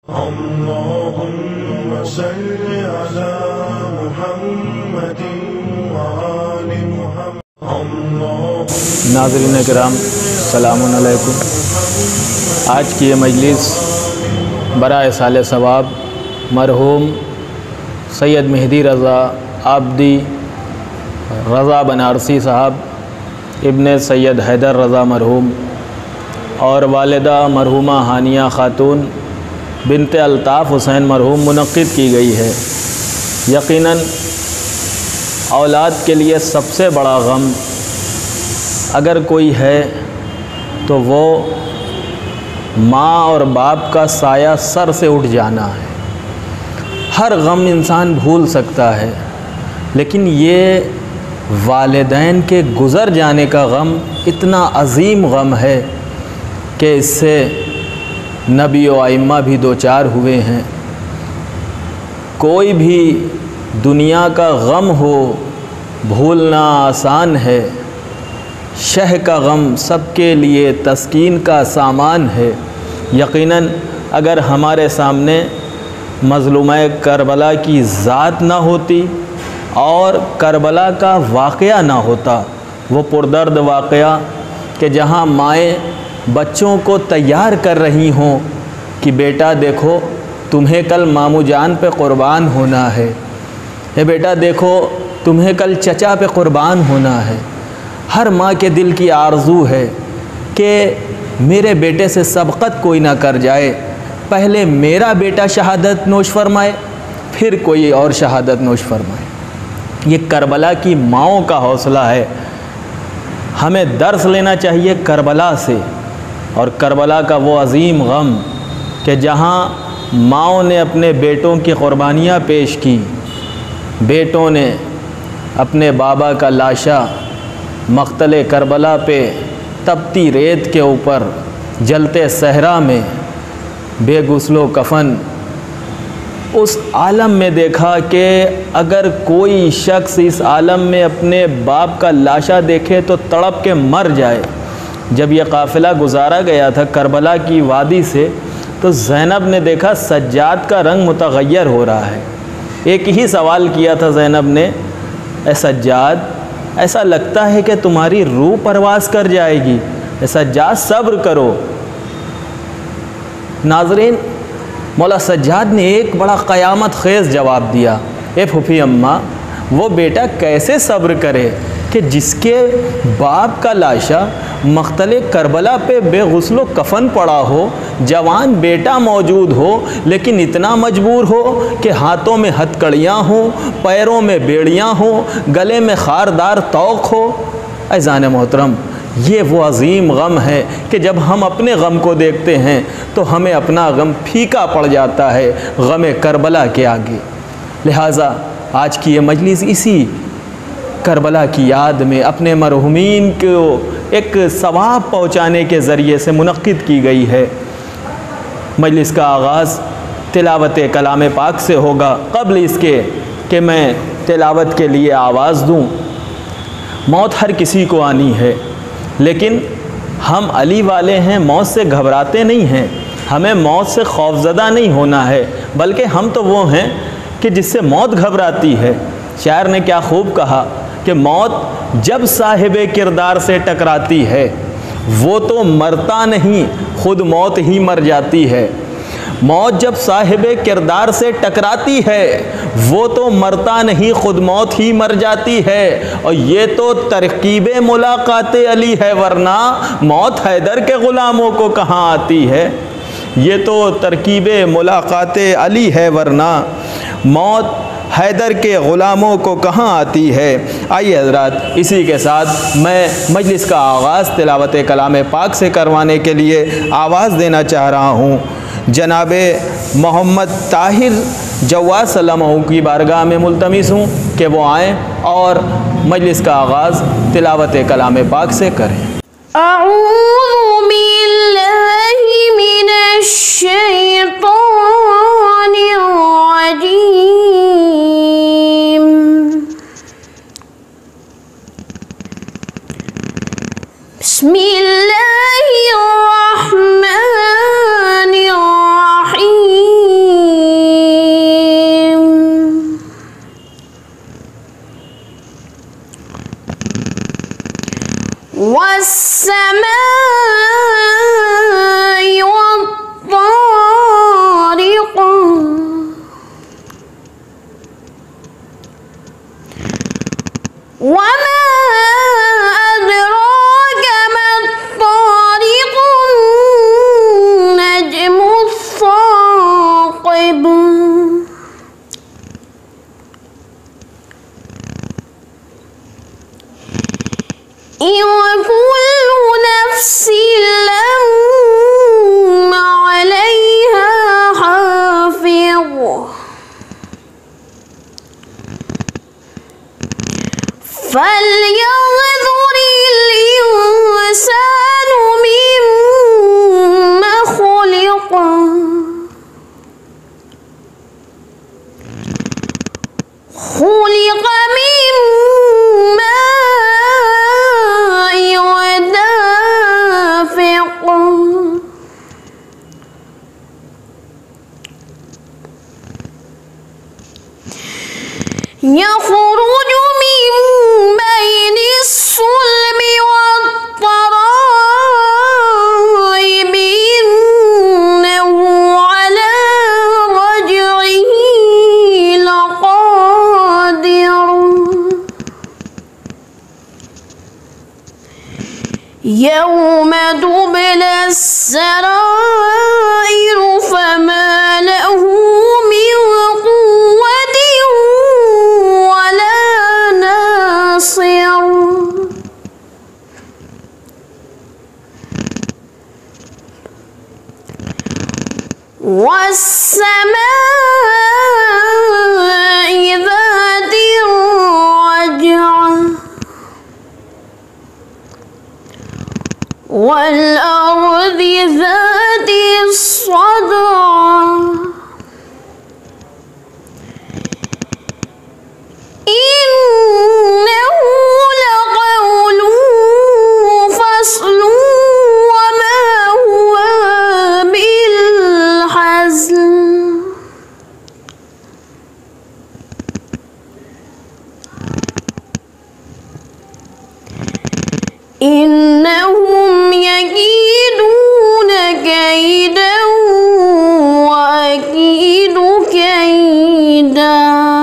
اللهم صل على محمد وآل محمد۔ ناظرین کرام السلام علیکم۔ آج کی یہ مجلس برائے سال ثواب مرحوم سید مہدی رضا عابدی رضا بنارسی صاحب ابن سید حیدر رضا مرحوم اور والدہ مرحومہ ہانیہ خاتون بنت الطاف حسین مرحوم منعقد کی گئی ہے۔ یقیناً اولاد کے لیے سب سے بڑا غم اگر کوئی ہے تو وہ ماں اور باپ کا سایہ سر سے اٹھ جانا ہے۔ ہر غم انسان بھول سکتا ہے، لیکن یہ والدین کے گزر جانے کا غم اتنا عظیم غم ہے کہ اس سے نبی و ائمہ بھی دوچار ہوئے ہیں۔ کوئی بھی دنیا کا غم ہو بھولنا آسان ہے، شہ کا غم سب کے لیے تسکین کا سامان ہے۔ یقیناً اگر ہمارے سامنے مظلومہ کربلا کی ذات نہ ہوتی اور کربلا کا واقعہ نہ ہوتا، وہ پردرد واقعہ کہ جہاں مائیں بچوں کو تیار کر رہی ہوں کہ بیٹا دیکھو تمہیں کل ماموں جان پہ قربان ہونا ہے، اے بیٹا دیکھو تمہیں کل چچا پہ قربان ہونا ہے۔ ہر ماں کے دل کی آرزو ہے کہ میرے بیٹے سے سبقت کوئی نہ کر جائے، پہلے میرا بیٹا شہادت نوش فرمائے پھر کوئی اور شہادت نوش فرمائے۔ یہ کربلا کی ماؤں کا حوصلہ ہے۔ ہمیں درس لینا چاہیے کربلا سے، اور کربلا کا وہ عظیم غم کہ جہاں ماؤں نے اپنے بیٹوں کی قربانیاں پیش کی، بیٹوں نے اپنے بابا کا لاشا مقتل کربلا پہ تپتی ریت کے اوپر جلتے صحرا میں بے غسل و کفن اس عالم میں دیکھا کہ اگر کوئی شخص اس عالم میں اپنے باپ کا لاشا دیکھے تو تڑپ کے مر جائے۔ جب یہ قافلہ گزارا گیا تھا کربلا کی وادی سے تو زینب نے دیکھا سجاد کا رنگ متغیر ہو رہا ہے۔ ایک ہی سوال کیا تھا زینب نے، اے سجاد ایسا لگتا ہے کہ تمہاری روح پرواز کر جائے گی، اے سجاد صبر کرو۔ ناظرین، مولا سجاد نے ایک بڑا قیامت خیز جواب دیا، اے پھوپھی اماں وہ بیٹا کیسے صبر کرے کہ جس کے باپ کا لاشا مقتل کربلا پہ بے غسل و کفن پڑا ہو، جوان بیٹا موجود ہو لیکن اتنا مجبور ہو کہ ہاتھوں میں ہتکڑیاں ہوں، پیروں میں بیڑیاں ہوں، گلے میں خاردار طوق ہو۔ عزیزان محترم، یہ وہ عظیم غم ہے کہ جب ہم اپنے غم کو دیکھتے ہیں تو ہمیں اپنا غم پھیکا پڑ جاتا ہے غم کربلا کے آگے۔ لہٰذا آج کی یہ مجلس اسی کربلا کی یاد میں اپنے مرحومین کو ایک ثواب پہنچانے کے ذریعے سے منعقد کی گئی ہے۔ مجلس کا آغاز تلاوت کلام پاک سے ہوگا۔ قبل اس کے کہ میں تلاوت کے لیے آواز دوں، موت ہر کسی کو آنی ہے، لیکن ہم علی والے ہیں، موت سے گھبراتے نہیں ہیں، ہمیں موت سے خوفزدہ نہیں ہونا ہے، بلکہ ہم تو وہ ہیں کہ جس سے موت گھبراتی ہے۔ شاعر نے کیا خوب کہا کہ موت جب صاحب کردار سے ٹکراتی ہے وہ تو مرتا نہیں، خود موت ہی مر جاتی ہے۔ موت جب صاحب کردار سے ٹکراتی ہے وہ تو مرتا نہیں، خود موت ہی مر جاتی ہے۔ اور یہ تو ترکیب ملاقات علی ہے، ورنہ موت حیدر کے غلاموں کو کہاں آتی ہے۔ یہ تو ترکیب ملاقات علی ہے، ورنہ موت حیدر کے غلاموں کو کہاں آتی ہے۔ آئیے حضرات، اسی کے ساتھ میں مجلس کا آغاز تلاوت کلام پاک سے کروانے کے لیے آواز دینا چاہ رہا ہوں۔ جناب محمد طاہر جواز صلی اللہ علیہ کی بارگاہ میں ملتمس ہوں کہ وہ آئیں اور مجلس کا آغاز تلاوت کلام پاک سے کریں۔ اعوذ باللہ من الشیطان الرجیم، بسم اللہ الرحمن الرحیم۔ فلينظر الإنسان مما خلق خلق من ماء دافق يخرج من بين الصلب والترائب إنه على رجعه لقادر يوم تبلى السرائر فما له من قوة ولا ناصر والسماء ذات الرجع والأرض ذات الصدع إنه لقول فصل وما هو بالحزن إنهم يكيدون كيدا وأكيد كيدا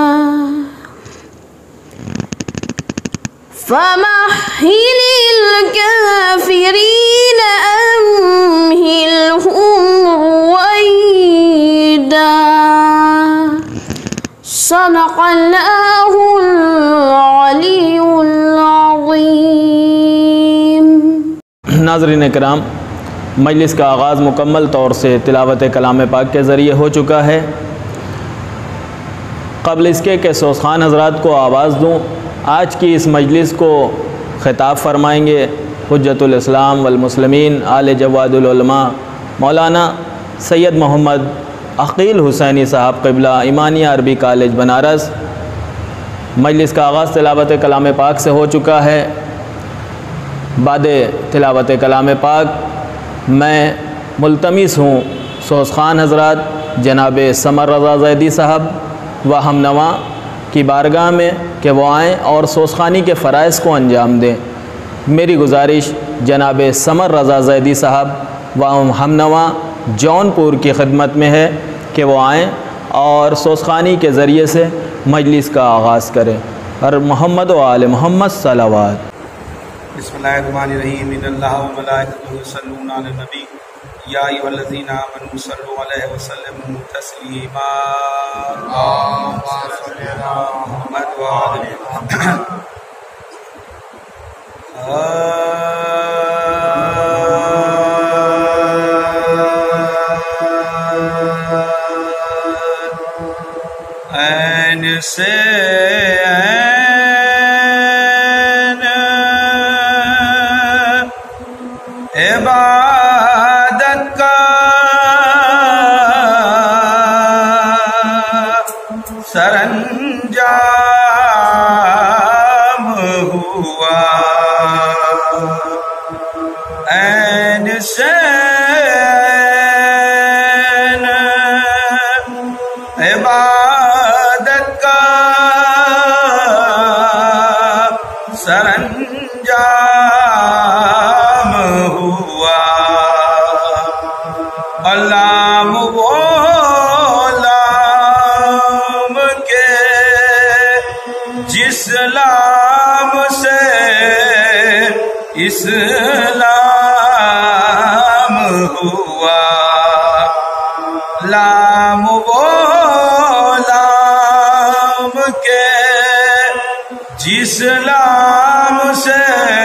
فمهل الكافرين أمهلهم رويدا صدق الله العلي العظيم. ناظرین کرام، مجلس کا آغاز مکمل طور سے تلاوت کلام پاک کے ذریعے ہو چکا ہے۔ قبل اس کے کہ سوزخان حضرات کو آواز دوں، آج کی اس مجلس کو خطاب فرمائیں گے حجت الاسلام والمسلمین آل جواد العلماء مولانا سید محمد عقیل حسینی صاحب قبلہ ایمانیہ عربی کالج بنارس۔ مجلس کا آغاز تلاوت کلام پاک سے ہو چکا ہے۔ بعد تلاوت کلام پاک میں ملتمس ہوں سوزخان حضرات جناب سمر رضا زیدی صاحب و ہم نوا کی بارگاہ میں کہ وہ آئیں اور سوزخانی کے فرائض کو انجام دیں۔ میری گزارش جناب سمر رضا زیدی صاحب و ہم نوا جون پور کی خدمت میں ہے کہ وہ آئیں اور سوزخانی کے ذریعے سے مجلس کا آغاز کریں۔ اور محمد و آل محمد صلوات۔ بسم اللہ الرحمن الرحیم ان اللہ و ملائکتہ یصلون علی النبی یا ایھا الذین آمنوا صلوا علیہ وسلموا تسلیما اللہم صل علی محمد و آل محمد۔ عین سے عبادت کا سرانجام ہوا، عین سے عبادت کا سرانجام ہوا، علام وہ لام کے جس لام سے اسلام ہوا، لام وہ لام کے جس لام سے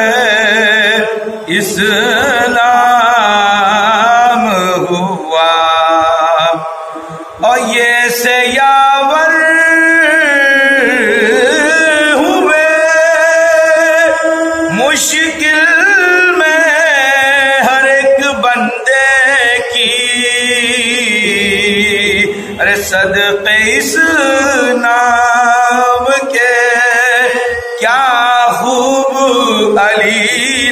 اسلام ہوا، اور یہ سیاور ہوئے صدقے اس نام کے کیا خوب علی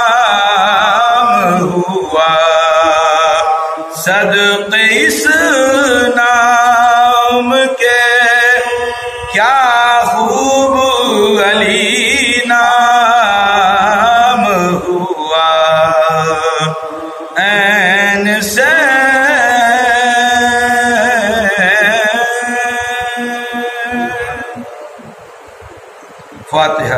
نام ہوا، صدقے اس نام کے کیا خوب علی نام ہوا، عین سے فاتحہ۔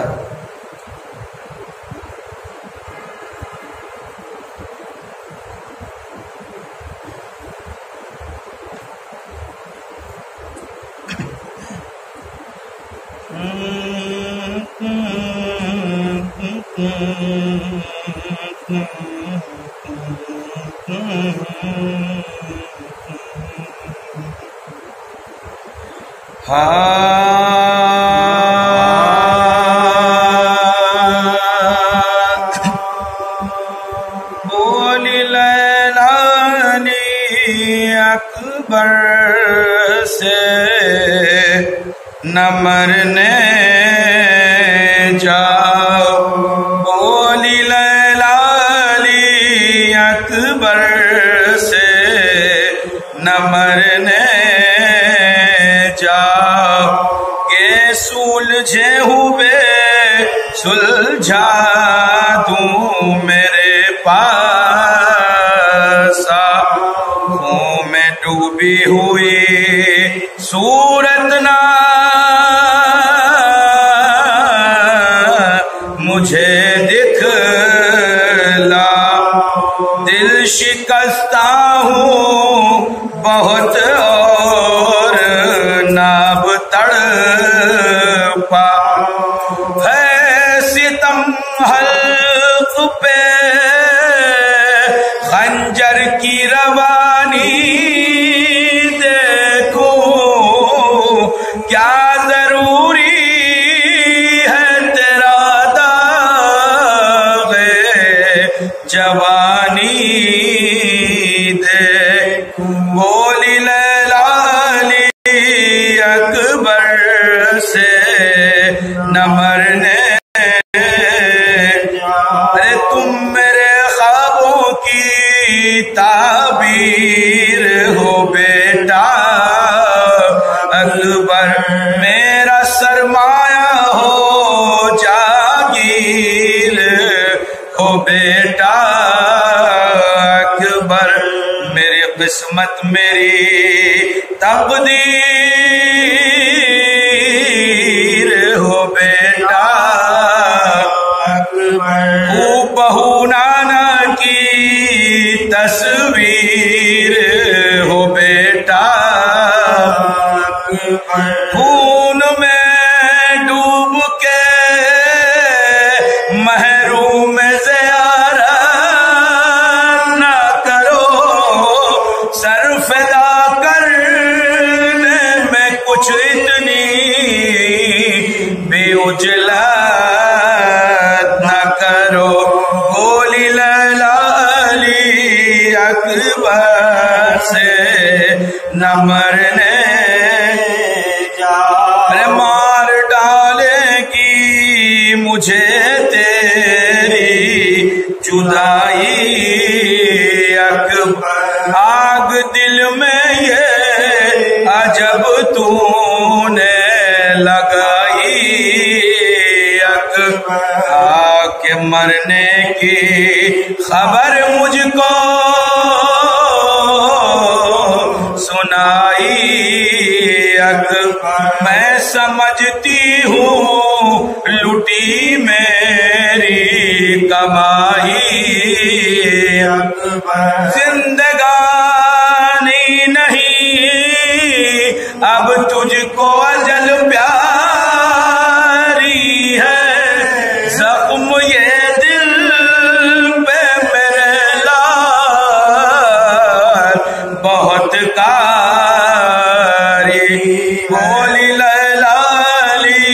بولی لیلانی اکبر سے نہ مرنے جاؤ، بولی لیلالی اکبر سے نہ مرنے جاؤ، کہ سلجھے ہوئے سلجھا دوں میرے پاس، آنکھوں میں ڈوبی ہوئی صورت نہ مجھے دکھلا، دل شکستہ ہوں بہت اور ناب تڑپا، ہے ستم حلق پہ خنجر کی روانی، دیکھو کیا ضروری ہے تیرا داغ جوانی، دیکھ بولی لیلالی اکبر سے نہ مرنے، ارے تم میرے خوابوں کی تعبیر ہو بیٹا، اکبر میرا سرمایہ ہو جاگیر ہو بیٹا، اکبر میری قسمت میری تقدیر ہو بیٹا، بہو نانا کی تصویر ہو بیٹا، خون میں ڈوب کے محروم زیارت نہ کرو، سر فدا کرنے میں کچھ اتنی بے عجلت نہ کرو، بولی لیلالی اکبر سے نہ مرنے جاؤ، مار ڈالے گی مجھے تیری جدائی، اکبر آگ دل میں یہ عجب تو نے لگائی، اکبر آ کے مرنے کی خبر مجھ کو سنائی، اکبر میں سمجھتی ہوں لٹی میری کمائی، اکبر زندگانی نہیں اب تجھ کو اجل پیاری ہے، زخم یہ دل پہ میرے لال بہت کاری، بولی لیلالی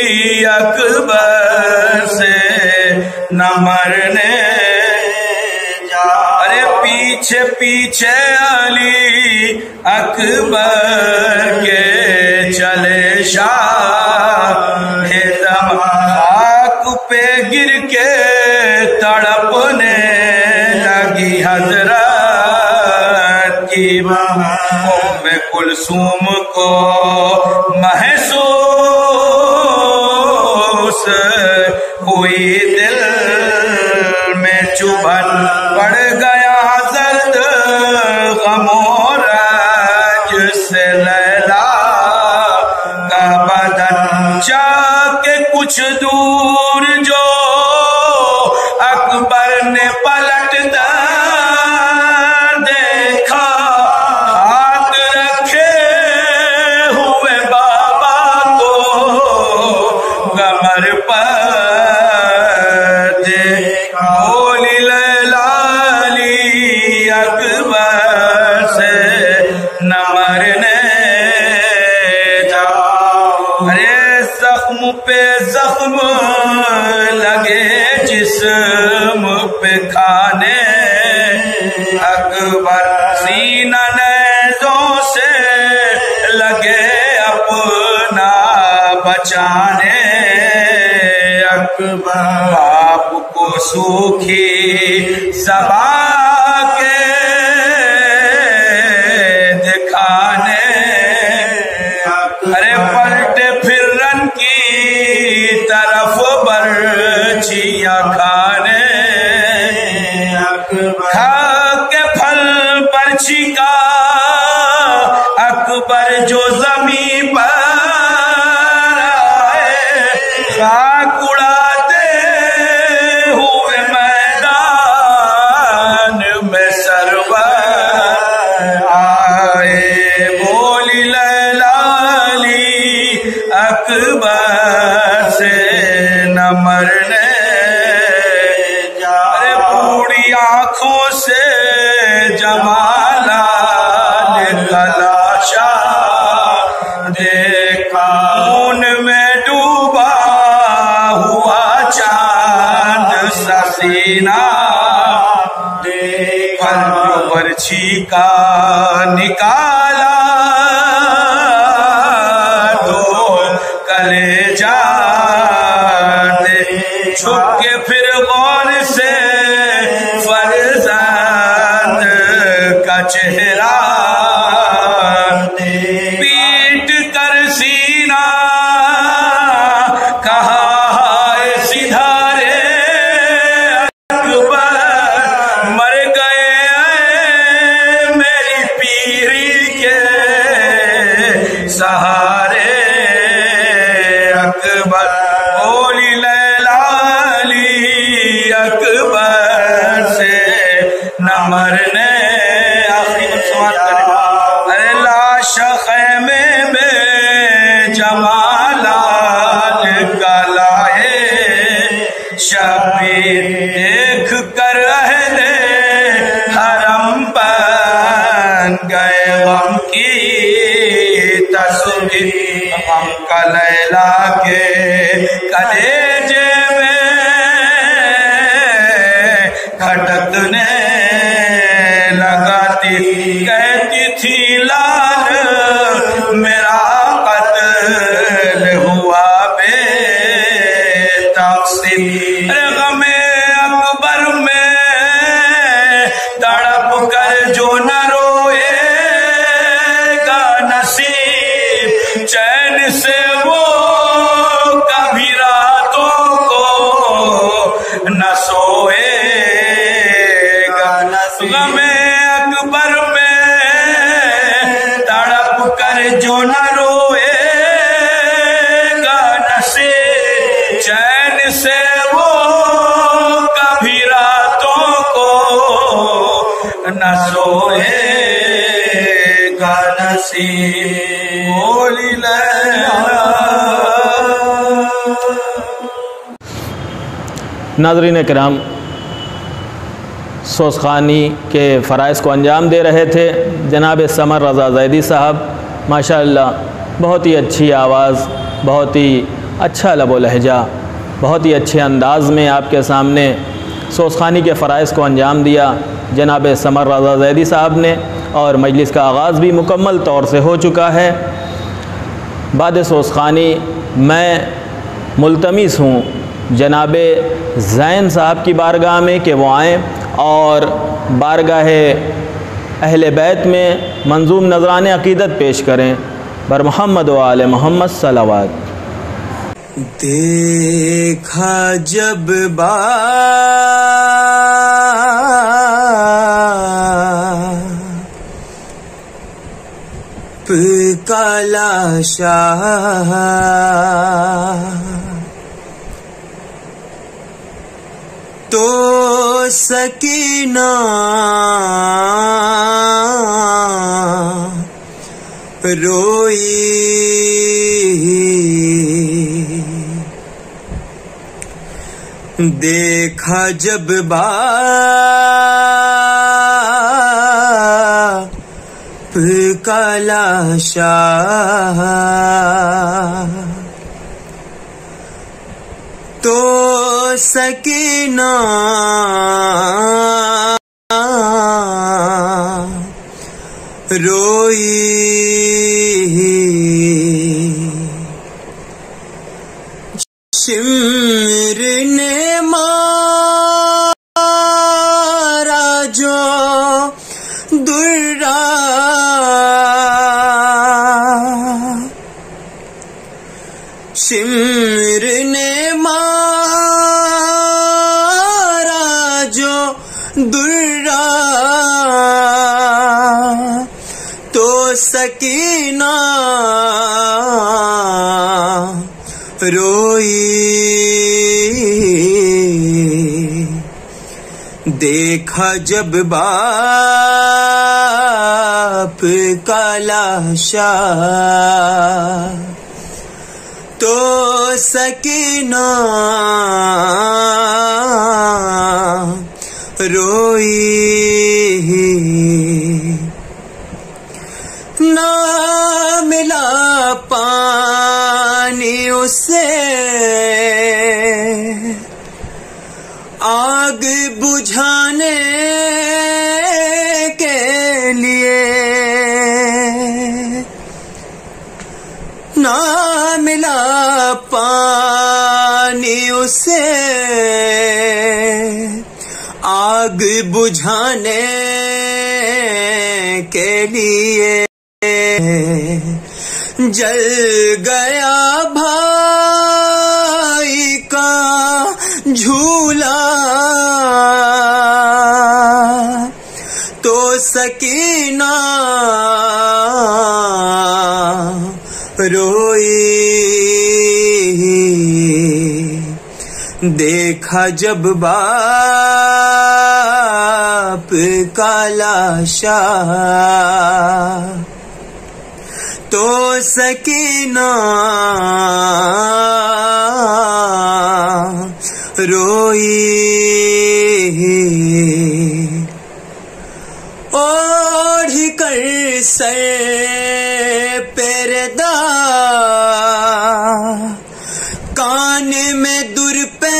اکبر سے نہ مرنے جا، ارے پیچھے पीछे पीछे अली अकबर के चले शाह दम खाक पे गिर के तड़पने लगी हजरत की उम्मे कुलसूम को महसूस हुई दिल में चुभन पड़ गया जर्द गमोराज से लैला का बदन जाके कुछ दूर जो अकबर ने पलट कर देखा हाथ रखे हुए बाबा को कमर पर देखा। बोली लाली अकबर से न मरने जाओ। अरे जख्म पे जख्म लगे जिस्म पे खाने अकबर सीना नेज़ों से लगे अपना बचाने अकबर बाप को सूखी ज़बा के दिखाने अरे पलटे फिर रन की तरफ बर्छियां खाने खा के फल बर्छी का अकबर जो ज़मीन पर आए खाक उड़ाते हुए मैदान में सरवर आए। बोली लाली अकबर से न मरने जा। अरे बूढ़ी आंखों से जमाला ने तलाशा देखा खून में डूबा हुआ चांद सा सीना देखा बर्छी का निकाला तो कलेजा छुप के फिर गौर से फरजाद का चेहरा पीट कर सीना कहा है सिधारे अकबर मर गए मेरी पीरी के सहारे अकबर। बोली लाली अकबर से न मरने आखिरी में समाप्त करें। अरे लाश खैमे में जमालाल का लाए शबीर देख कर अहले हरम बन गए गम की तस्वीर हम का लैला के कलेजे में खटकने लगाती कहती थी लाल मेरा कत्ल हुआ बेतकसीर। गमे अकबर में तड़प कर जो न रोएगा नसीब चैन से वो कभी रातों को न सोएगा नसीब। गमे अकबर में तड़प कर जो न रोएगा नसीब चैन से वो कभी रातों को न सोएगा नसीब। बोली नाज़रीन किराम, सोसखानी के फ़राइज़ को अंजाम दे रहे थे जनाब समर रज़ा ज़ैदी साहब। माशाअल्लाह बहुत ही अच्छी आवाज़, बहुत ही अच्छा लबो लहजा, बहुत ही अच्छे अंदाज़ में आपके सामने सोसखानी के फ़राइज़ को अंजाम दिया। جناب سمر رضا زیدی صاحب نے، اور مجلس کا آغاز بھی مکمل طور سے ہو چکا ہے۔ بعد سوزخانی میں ملتمس ہوں جناب زین صاحب کی بارگاہ میں کہ وہ آئیں اور بارگاہ اہل بیت میں منظوم نذران عقیدت پیش کریں۔ بر محمد و آل محمد صلوات۔ دیکھا جب باپ کا لاشا تو سکینہ روئی، دیکھا جب باپ کا لاشا تو سکینہ روئی، شمر نے مارا جو درا، شمر نے مارا جو درا تو سکینہ روئی، دیکھا جب باپ کا لاشا تو سکینہ روئی، نہ ملا پانی اسے آگ بجھانے کے لیے، نہ ملا پانی اسے آگ بجھانے کے لیے، جل گیا بھائی کا جھولا تو سکینہ روئی، دیکھا جب باپ کا لاشا تو سکینہ روئی، اوڑھ کر سر پردہ کان میں در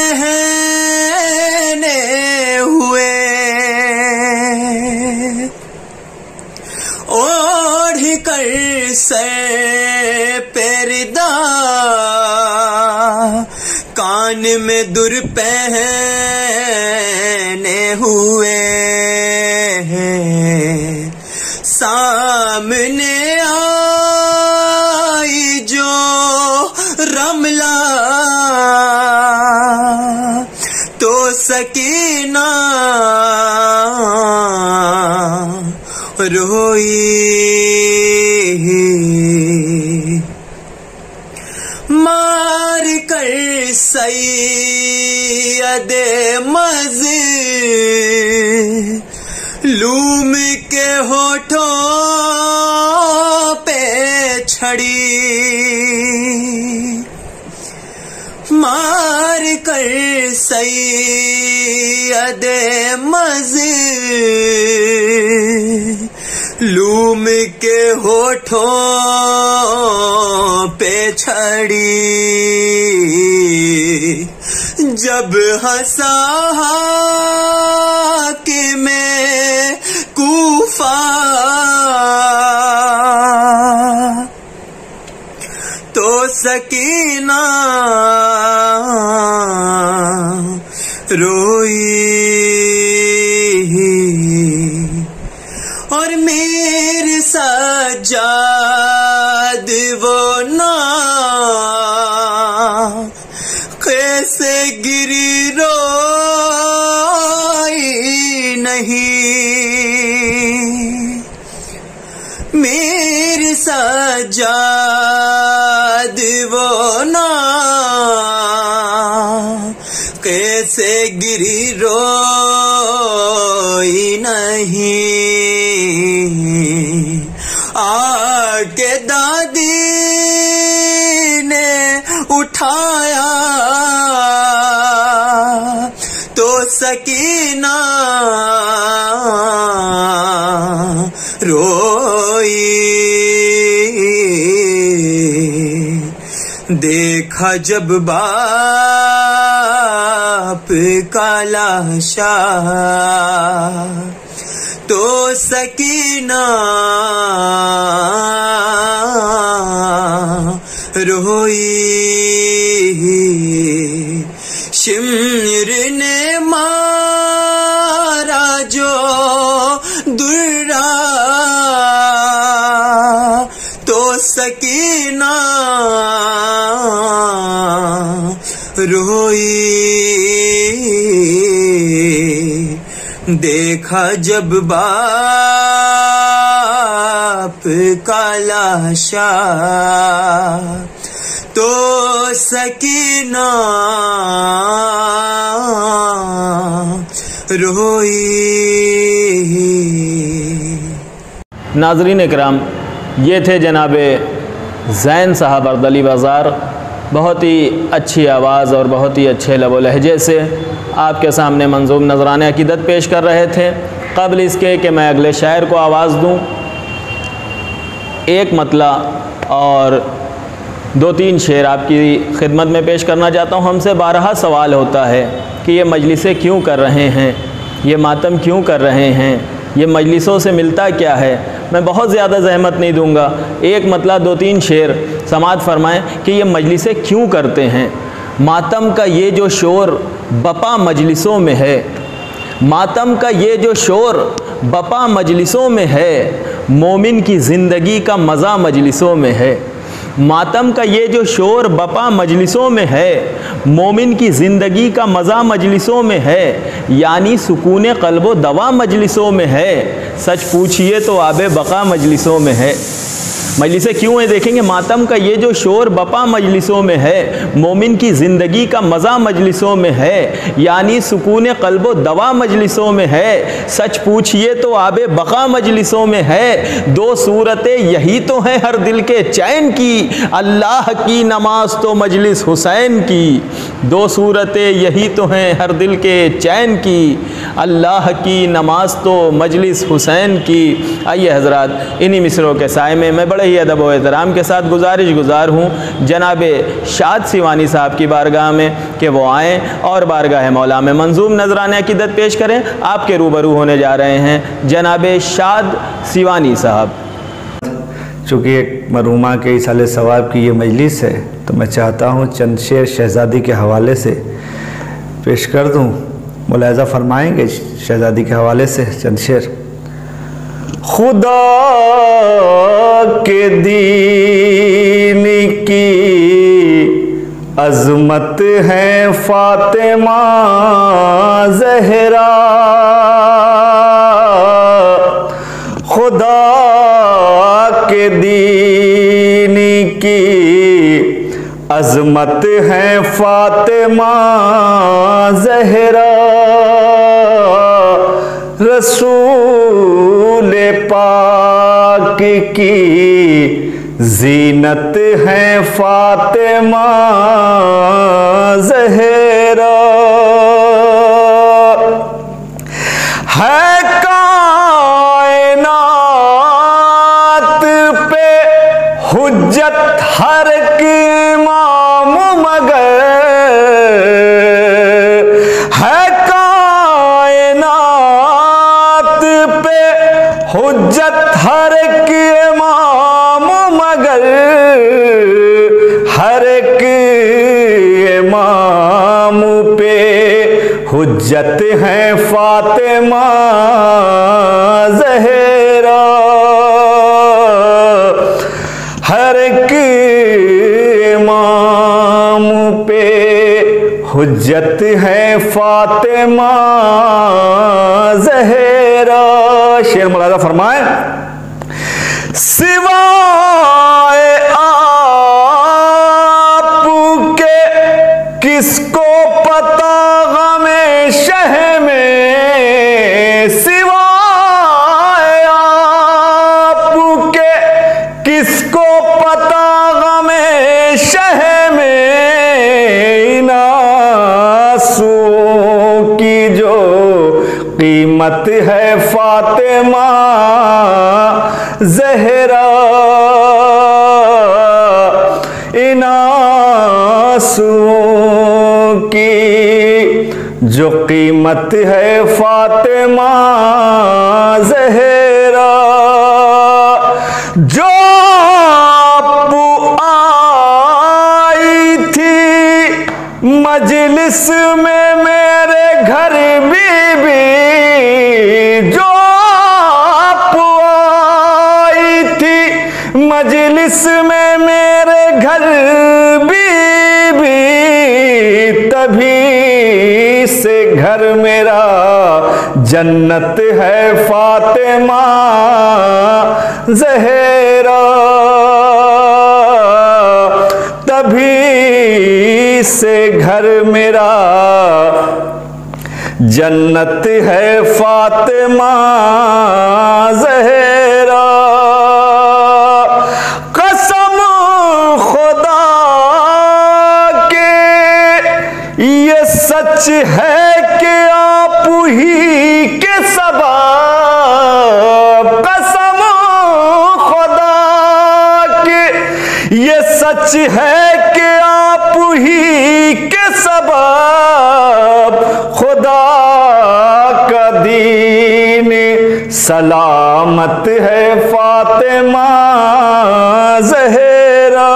پہنے ہوئے، اوڑھ کر سر پردہ کان میں در پہنے ہوئے، سامنے آئی جو رملہ تو سکینہ روئی، مار کر سید مظلوم کے ہونٹوں پہ چھڑی، مار کر سید مظلوم کے ہونٹوں پہ چھڑی، جب ہنسا کہ میں طوفان تو سکینہ روئی اور میرے سجاد وہ کیسے گری روئی نہیں میرے سجاد وہ کیسے گری روئی نہیں آ کے دادی نے اٹھایا تو سکینہ روئی دیکھا جب باپ کا لاشا تو سکینہ روئی شمر نے مارا جو درا تو سکینہ روئی دیکھا جب باپ کا لاشا تو سکینہ روئی. ناظرین اکرام، یہ تھے جناب زین صاحب اردلی بازار. بہت ہی اچھی آواز اور بہت ہی اچھے لب و لہجے سے آپ کے سامنے منظوم نذرانِ عقیدت پیش کر رہے تھے. قبل اس کے کہ میں اگلے شاعر کو آواز دوں، ایک مطلع اور 2-3 شعر آپ کی خدمت میں پیش کرنا چاہتا ہوں. ہم سے بارہا سوال ہوتا ہے کہ یہ مجلسیں کیوں کر رہے ہیں، یہ ماتم کیوں کر رہے ہیں، یہ مجلسوں سے ملتا کیا ہے. میں بہت زیادہ زحمت نہیں دوں گا، ایک مطلع 2-3 شعر سماعت فرمائیں کہ یہ مجلسیں کیوں کرتے ہیں. ماتم کا یہ جو شور بپا مجلسوں میں ہے، ماتم کا یہ جو شور بپا مجلسوں میں ہے، مومن کی زندگی کا مزہ مجلسوں میں ہے. ماتم کا یہ جو شور بپا مجلسوں میں ہے، مومن کی زندگی کا مزہ مجلسوں میں ہے، یعنی سکون قلب و دوا مجلسوں میں ہے. سچ پوچھئے تو آب بقا مجلسوں میں ہے. مجلسیں کیوں ہیں دیکھیں گے. ماتم کا یہ جو شور بپا مجلسوں میں ہے، مومن کی زندگی کا مزہ مجلسوں میں ہے، یعنی سکون قلب و دوا مجلسوں میں ہے. سچ پوچھئے تو آب بقا مجلسوں میں ہے. 2 صورتیں یہی تو ہیں ہر دل کے چین کی، اللہ کی نماز تو مجلس حسین کی. 2 صورتیں یہی تو ہیں ہر دل کے چین کی، اللہ کی نماز تو مجلس حسین کی. آئیے حضرات، انہی مصروں کے سائے میں بڑے ہی ادب و احترام کے ساتھ گزارش گزار ہوں جناب شاد سیوانی صاحب کی بارگاہ میں کہ وہ آئیں اور بارگاہ مولا میں منظوم نذرانِ عقیدت پیش کریں. آپ کے روبرو ہونے جا رہے ہیں جناب شاد سیوانی صاحب. چونکہ ایک مرحومہ کے ایصال ثواب کی یہ مجلس ہے تو میں چاہتا ہوں چند شعر شہزادی کے حوالے سے پیش کر دوں. ملاحظہ فرمائیں گے شہزادی کے حوالے سے چند شعر. خدا کے دین کی عظمت ہے فاطمہ زہرا، خدا کے دین کی عظمت ہے فاطمہ زہرا، رسول پاک کی زینت ہے فاطمہ زہرا، ہے کائنات پہ حجت ہر امام مگر، ہے حجت ہر ایک امام مگر ہر ایک امام پہ حجت ہے فاطمہ زہرا، ہر ایک امام پہ حجت ہے فاطمہ زہرا۔ شعر ملاحظہ فرمائیں، سوائے آپ کے کس کو پتہ غم شہ میں، سوائے آپ کے کس کو پتہ غم شہ میں، ان آنسوؤں کی جو قیمت ہے فاطمہ زہرا، ان آنسوؤں کی جو قیمت ہے فاطمہ زہرا، جو آپ آئی تھی مجلس میں میرے گھر بی بی، جو آپ آئی تھی مجلس میں میرے گھر بی بی، تبھی سے گھر میرا جنت ہے فاطمہ زہرا، تبھی سے گھر میرا جنت ہے فاطمہ زہرا۔ قسم خدا کے یہ سچ ہے کہ آپ ہی کے سبب، قسم خدا کے یہ سچ ہے کہ آپ ہی کے سبب، خدا کا دین سلامت ہے فاطمہ زہرا،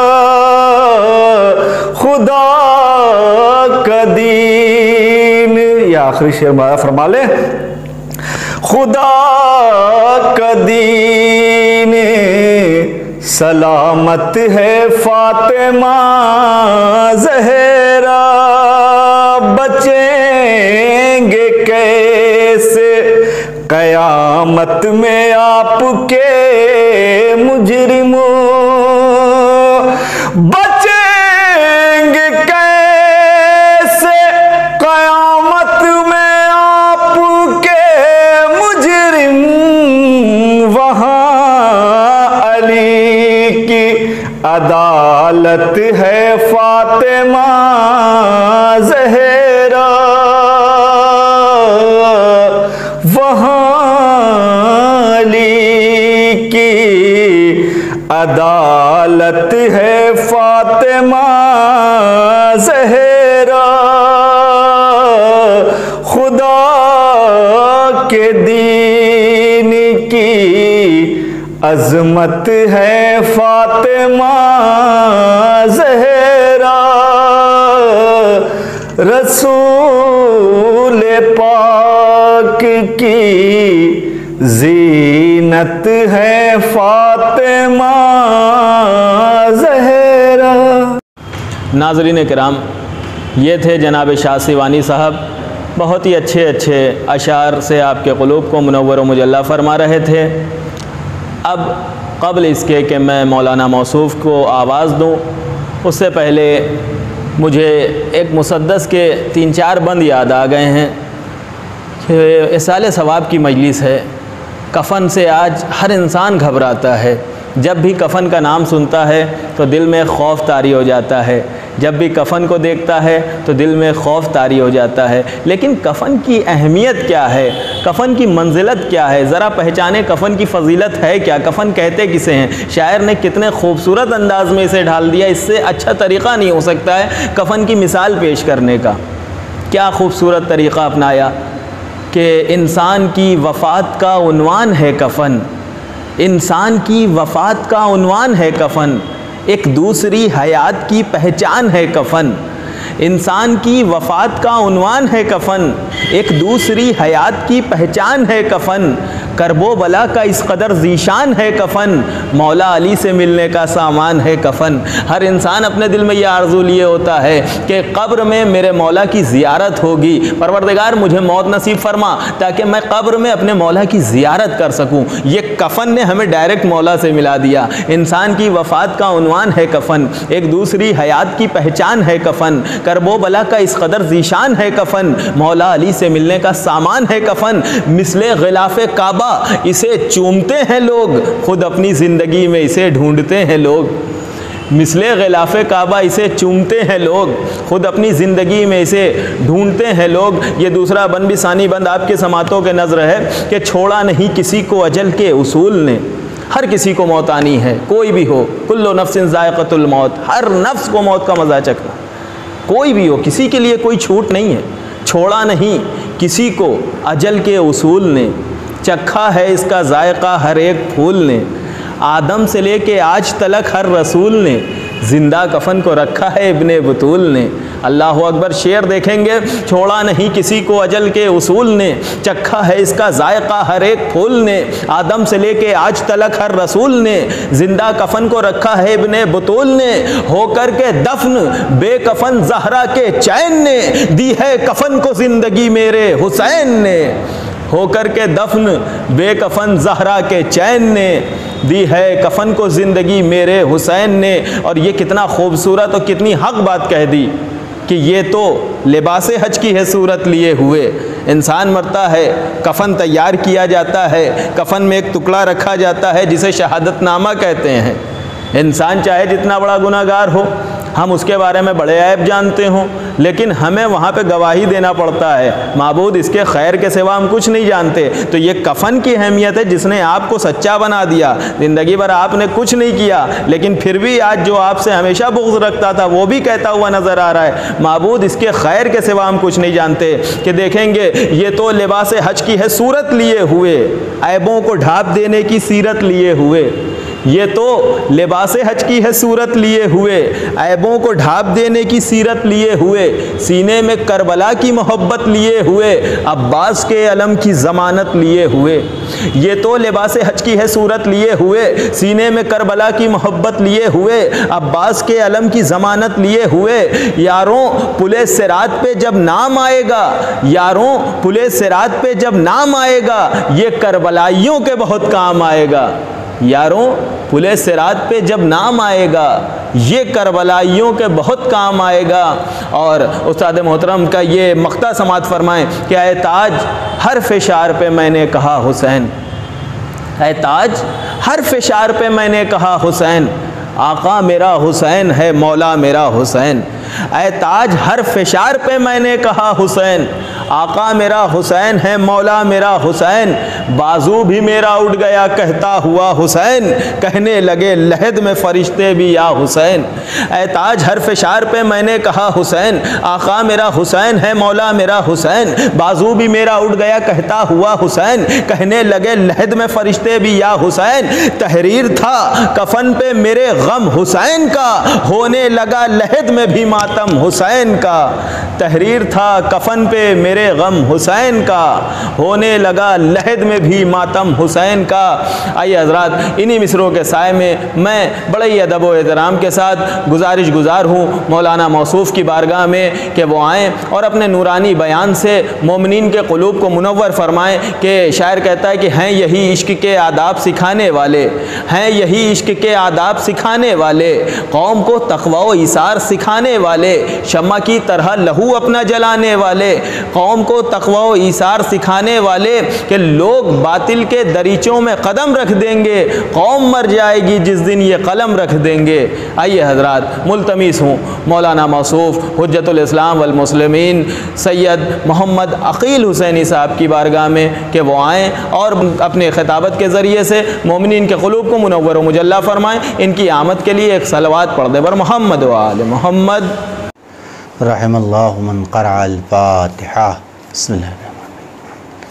خدا کا دین، یہ آخری شعر فرما لیں، خدا کا دین سلامت ہے فاطمہ زہرا، بچیں گے کیسے قیامت میں آپ کے مجرموں، بچیں گے کیسے قیامت میں آپ کے مجرم، وہاں علی کی عدالت ہے فاطمہ زہرا، وہاں علی کی عدالت ہے فاطمہ زہرا، خدا کے دین کی عظمت ہے فاطمہ زہرا، رسول پاک کی زینت ہے فاطمہ زہرا۔ ناظرین کرام، یہ تھے جناب شاہ سیوانی صاحب، بہت ہی اچھے اشعار سے آپ کے قلوب کو منور و مجلہ فرما رہے تھے۔ اب قبل اس کے کہ میں مولانا موصوف کو آواز دوں، اس سے پہلے مجھے ایک مسدس کے 3-4 بند یاد آ گئے ہیں کہ اصال ثواب کی مجلس ہے، کفن سے آج ہر انسان گھبراتا ہے، جب بھی کفن کا نام سنتا ہے تو دل میں خوف طاری ہو جاتا ہے، جب بھی کفن کو دیکھتا ہے تو دل میں خوف طاری ہو جاتا ہے، لیکن کفن کی اہمیت کیا ہے، کفن کی منزلت کیا ہے، ذرا پہچانے کفن کی فضیلت ہے کیا، کفن کہتے کسے ہیں۔ شاعر نے کتنے خوبصورت انداز میں اسے ڈھال دیا، اس سے اچھا طریقہ نہیں ہو سکتا ہے کفن کی مثال پیش کرنے کا۔ کیا خوبصورت طریقہ اپنایا کہ انسان کی وفات کا عنوان ہے کفن، انسان کی وفات کا عنوان ہے کفن، ایک دوسری حیات کی پہچان ہے کفن، انسان کی وفات کا عنوان ہے کفن، ایک دوسری حیات کی پہچان ہے کفن، کرب و بلا کا اس قدر ذیشان ہے کفن، مولا علی سے ملنے کا سامان ہے کفن۔ ہر انسان اپنے دل میں یہ آرزو لیے ہوتا ہے کہ قبر میں میرے مولا کی زیارت ہوگی، پروردگار مجھے موت نصیب فرما تاکہ میں قبر میں اپنے مولا کی زیارت کر سکوں۔ یہ کفن نے ہمیں ڈائریکٹ مولا سے ملا دیا۔ انسان کی وفات کا عنوان ہے کفن، ایک دوسری حیات کی پہچان ہے کفن، کرب و بلا کا اس قدر ذیشان ہے کفن، مولا علی سے ملنے کا سامان ہے کفن، مثل غلاف کعبہ اسے چومتے ہیں لوگ، خود اپنی زندگی میں اسے ڈھونڈتے ہیں لوگ، مثل غلاف کعبہ اسے چومتے ہیں لوگ، خود اپنی زندگی میں اسے ڈھونڈتے ہیں لوگ۔ یہ دوسرا بند بھی ثانی بند آپ کے سماعتوں کے نظر ہے کہ چھوڑا نہیں کسی کو اجل کے اصول نے، ہر کسی کو موت آنی ہے، کوئی بھی ہو، کل نفس ذائقۃ الموت، ہر نفس کو موت کا مزہ چکھنا، کوئی بھی ہو، کسی کے لیے کوئی چھوٹ نہیں ہے۔ چھوڑا نہیں کسی کو اجل کے اصول نے، چکھا ہے اس کا ذائقہ ہر ایک پھول نے، آدم سے لے کے آج تلک ہر رسول نے، زندہ کفن کو رکھا ہے ابن بطول نے۔ اللہ اکبر، شعر دیکھیں گے، چھوڑا نہیں کسی کو اجل کے اصول نے، چکھا ہے اس کا ذائقہ ہر ایک پھول نے، آدم سے لے کے آج تلک ہر رسول نے، زندہ کفن کو رکھا ہے ابن بطول نے، ہو کر کے دفن بے کفن زہرا کے چین نے، دی ہے کفن کو زندگی میرے حسین نے، ہو کر کے دفن بے کفن زہرا کے چین نے، دی ہے کفن کو زندگی میرے حسین نے۔ اور یہ کتنا خوبصورت اور کتنی حق بات کہہ دی کہ یہ تو لباس حج کی ہے صورت لیے ہوئے۔ انسان مرتا ہے، کفن تیار کیا جاتا ہے، کفن میں ایک ٹکڑا رکھا جاتا ہے جسے شہادت نامہ کہتے ہیں۔ انسان چاہے جتنا بڑا گناہ گار ہو، ہم اس کے بارے میں بڑے عیب جانتے ہوں، لیکن ہمیں وہاں پہ گواہی دینا پڑتا ہے، معبود اس کے خیر کے سوا ہم کچھ نہیں جانتے۔ تو یہ کفن کی اہمیت ہے جس نے آپ کو سچا بنا دیا۔ زندگی بھر آپ نے کچھ نہیں کیا، لیکن پھر بھی آج جو آپ سے ہمیشہ بغض رکھتا تھا وہ بھی کہتا ہوا نظر آ رہا ہے، معبود اس کے خیر کے سوا ہم کچھ نہیں جانتے۔ کہ دیکھیں گے یہ تو لباس حج کی ہے صورت لیے ہوئے، عیبوں کو ڈھانپ دینے کی سیرت لیے ہوئے، یہ تو لباس حج کی ہے صورت لیے ہوئے، عیبوں کو ڈھانپ دینے کی سیرت لیے ہوئے، سینے میں کربلا کی محبت لیے ہوئے، عباس کے علم کی ضمانت لیے ہوئے۔ یہ تو لباس حج کی ہے صورت لیے ہوئے، سینے میں کربلا کی محبت لیے ہوئے، عباس کے علم کی ضمانت لیے ہوئے۔ یاروں پلے صراط پہ جب نام آئے گا، یاروں پلے صراط پہ جب نام آئے گا، یہ کربلائیوں کے بہت کام آئے گا۔ یاروں پلے صراط پہ جب نام آئے گا، یہ کربلائیوں کے بہت کام آئے گا۔ اور استاد محترم کا یہ مقطع سماعت فرمائیں کہ اے تاج ہر فشار پہ میں نے کہا حسین، اے تاج ہر فشار پہ میں نے کہا حسین، آقا میرا حسین ہے مولا میرا حسین۔ اے تاج ہر فشار پہ میں نے کہا حسین، آقا میرا حسین ہے مولا میرا حسین، بازو بھی میرا اٹھ گیا کہتا ہوا حسین، کہنے لگے لحد میں فرشتے بھی یا حسین۔ اے تاج ہر فشار پہ میں نے کہا حسین، آقا میرا حسین ہے مولا میرا حسین، بازو بھی میرا اٹھ گیا کہتا ہوا حسین، کہنے لگے لحد میں فرشتے بھی یا حسین۔ تحریر تھا کفن پہ میرے غم حسین کا، ہونے لگا لحد میں بھی ماتم حسین کا۔ تحریر تھا کفن پہ میرے غم حسین کا، ہونے لگا لحد میں بھی ماتم حسین کا۔ آئیے حضرات، انہی مصروں کے سائے میں میں بڑے ہی ادب و احترام کے ساتھ گزارش گزار ہوں مولانا موصوف کی بارگاہ میں کہ وہ آئیں اور اپنے نورانی بیان سے مومنین کے قلوب کو منور فرمائیں۔ کہ شاعر کہتا ہے کہ ہیں یہی عشق کے آداب سکھانے والے، ہیں یہی عشق کے آداب سکھانے والے، قوم کو تقوی و ایثار سکھانے والے، شمع کی طرح لہو اپنا جلانے والے، قوم کو تقوی و ایثار سکھانے والے، کہ لوگ باطل کے دریچوں میں قدم رکھ دیں گے، قوم مر جائے گی جس دن یہ قلم رکھ دیں گے۔ آئیے حضرات، ملتمس ہوں مولانا موصوف حجت الاسلام والمسلمین سید محمد عقیل حسینی صاحب کی بارگاہ میں کہ وہ آئیں اور اپنے خطابت کے ذریعے سے مومنین کے قلوب کو منور و مجلہ فرمائیں۔ ان کی آمد کے لیے ایک صلوات پڑھ دے بر محمد و آل محمد۔ رحم اللہ من قرأ الفاتحہ۔ بسم اللہ الرحمن الرحیم۔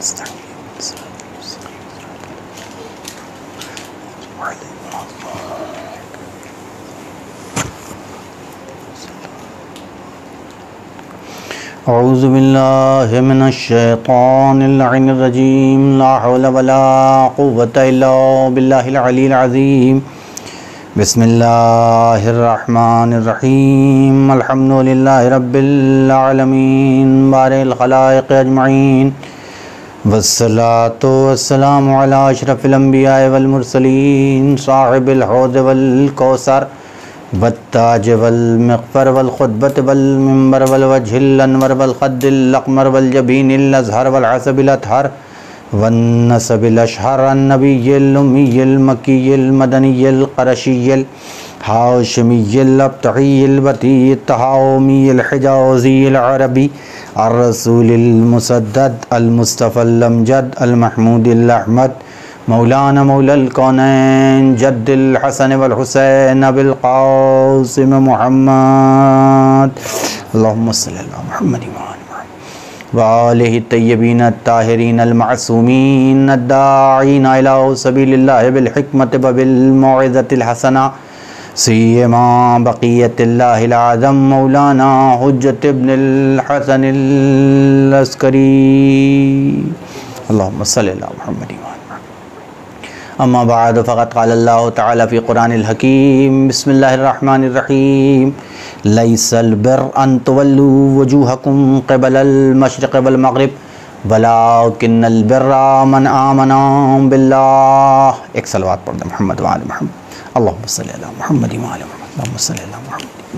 اعوذ باللہ من الشیطان اللعین الرجیم لا حول ولا قوة الا باللہ العلی العظیم بسم اللہ الرحمن الرحیم الحمدللہ رب العالمین بارئ الخلائق اجمعین والصلاة والسلام علی اشرف الانبیاء والمرسلین صاحب الحوض والکوثر والتاج والمغفر والخطبة والمنبر والوجه الانور والخد الاقمر والجبین الازہر والعصب الاطہر والنسب الاشہر النبی الامی المکی المدنی القرشی الحاشمی الابتعی البتی التہاومی الحجازی العربی الرسول المسدد المصطفى الامجد المحمود الاحمد مولانا مولا الکونین جد الحسن والحسین بالقاسم محمد اللہم صلی اللہ محمد وآلہ الطیبین الطاہرین المعصومین الداعین الی سبیل اللہ بالحکمت وبالموعظۃ الحسنہ سیما بقیت اللہ العظم مولانا حجت ابن الحسن العسکری اللہم صلی اللہ محمد اما بعد فقد قال اللہ تعالی فی قرآن الحکیم بسم اللہ الرحمن الرحیم لیس البر ان تولوا وجوہکم قبل المشرق والمغرب ولکن البر من آمن باللہ. ایک صلوات پڑھ دیں محمد وآل محمد اللہم صلی اللہ محمد وآل محمد اللہم صلی اللہ محمد.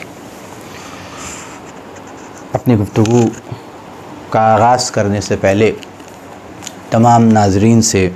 اپنی گفتگو کا آغاز کرنے سے پہلے تمام ناظرین سے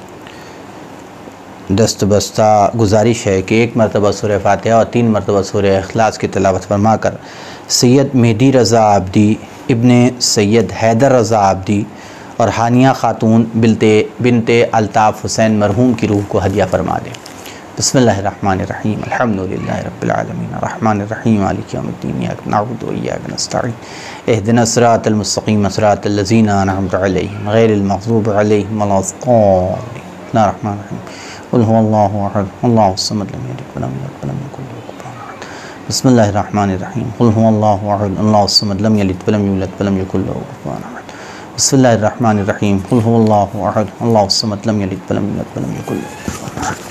دست بستہ گزارش ہے کہ ایک مرتبہ سورہ فاتحہ اور 3 مرتبہ سورہ اخلاص کی تلاوت فرما کر سید مہدی رضا عابدی ابن سید حیدر رضا عابدی اور ہانیہ خاتون بنت الطاف حسین مرحوم کی روح کو ہدیہ فرما دیں. بسم اللہ الرحمن الرحیم الحمدللہ رب العالمین الرحمن الرحیم مالک یوم الدین ایاک نعبد و ایاک نستعین اہدنا الصراط المستقیم صراط الذین انعمت علیہم غیر المغضوب علیہم ولا الضالین. بسم اللہ الرحمن الرحیم قل هو اللہ احد اللہ الصمد لم یلد ولم یولد ولم یکن له کفوا احد. بسم اللہ الرحمن الرحیم قل هو اللہ احد اللہ الصمد لم یلد ولم یولد ولم یکن له کفوا احد. بسم اللہ الرحمن الرحیم قل هو اللہ احد اللہ الصمد لم یلد ولم یولد ولم یکن له کفوا احد.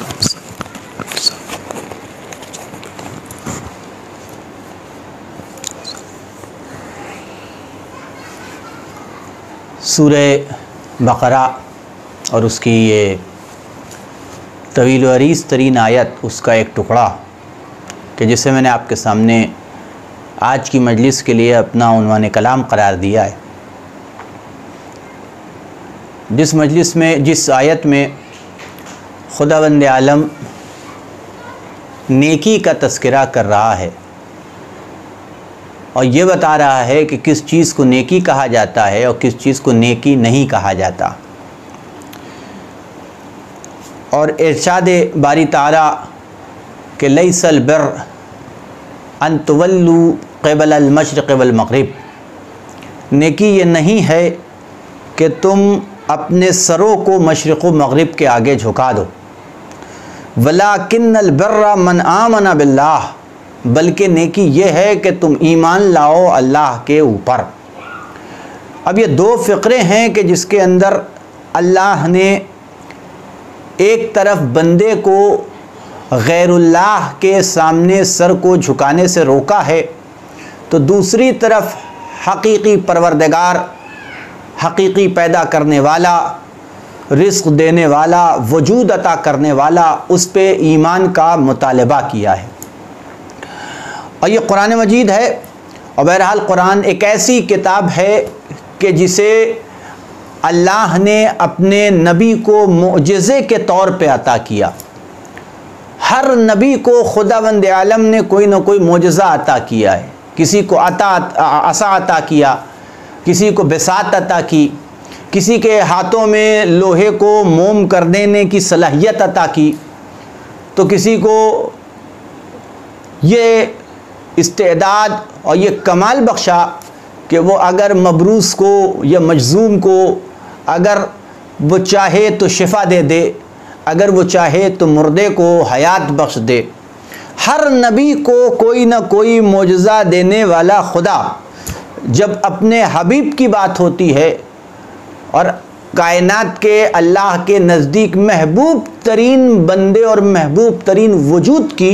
سورہ بقرہ اور اس کی یہ طویل و عریض ترین آیت، اس کا ایک ٹکڑا کہ جسے میں نے آپ کے سامنے آج کی مجلس کے لیے اپنا عنوان کلام قرار دیا ہے. جس مجلس میں، جس آیت میں خداوند عالم نیکی کا تذکرہ کر رہا ہے اور یہ بتا رہا ہے کہ کس چیز کو نیکی کہا جاتا ہے اور کس چیز کو نیکی نہیں کہا جاتا. اور ارشاد باری تعالیٰ کہ لیس البر ان تولوا قبل المشرق والمغرب، نیکی یہ نہیں ہے کہ تم اپنے سروں کو مشرق و مغرب کے آگے جھکا دو. ولکن البر من آمن باللہ، بلکہ نیکی یہ ہے کہ تم ایمان لاؤ اللہ کے اوپر. اب یہ 2 فقرے ہیں کہ جس کے اندر اللہ نے ایک طرف بندے کو غیر اللہ کے سامنے سر کو جھکانے سے روکا ہے، تو دوسری طرف حقیقی پروردگار، حقیقی پیدا کرنے والا، رزق دینے والا، وجود عطا کرنے والا، اس پہ ایمان کا مطالبہ کیا ہے. اور یہ قرآن مجید ہے. اور بہرحال قرآن ایک ایسی کتاب ہے کہ جسے اللہ نے اپنے نبی کو معجزے کے طور پہ عطا کیا. ہر نبی کو خداوند عالم نے کوئی نہ کوئی معجزہ عطا کیا ہے. کسی کو عصا عطا کیا، کسی کو بساط عطا کی، کسی کے ہاتھوں میں لوہے کو موم کر دینے کی صلاحیت عطا کی، تو کسی کو یہ استعداد اور یہ کمال بخشا کہ وہ اگر مبروس کو یا مجذوم کو اگر وہ چاہے تو شفا دے دے، اگر وہ چاہے تو مردے کو حیات بخش دے۔ ہر نبی کو کوئی نہ کوئی معجزہ دینے والا خدا جب اپنے حبیب کی بات ہوتی ہے اور کائنات کے اللہ کے نزدیک محبوب ترین بندے اور محبوب ترین وجود کی،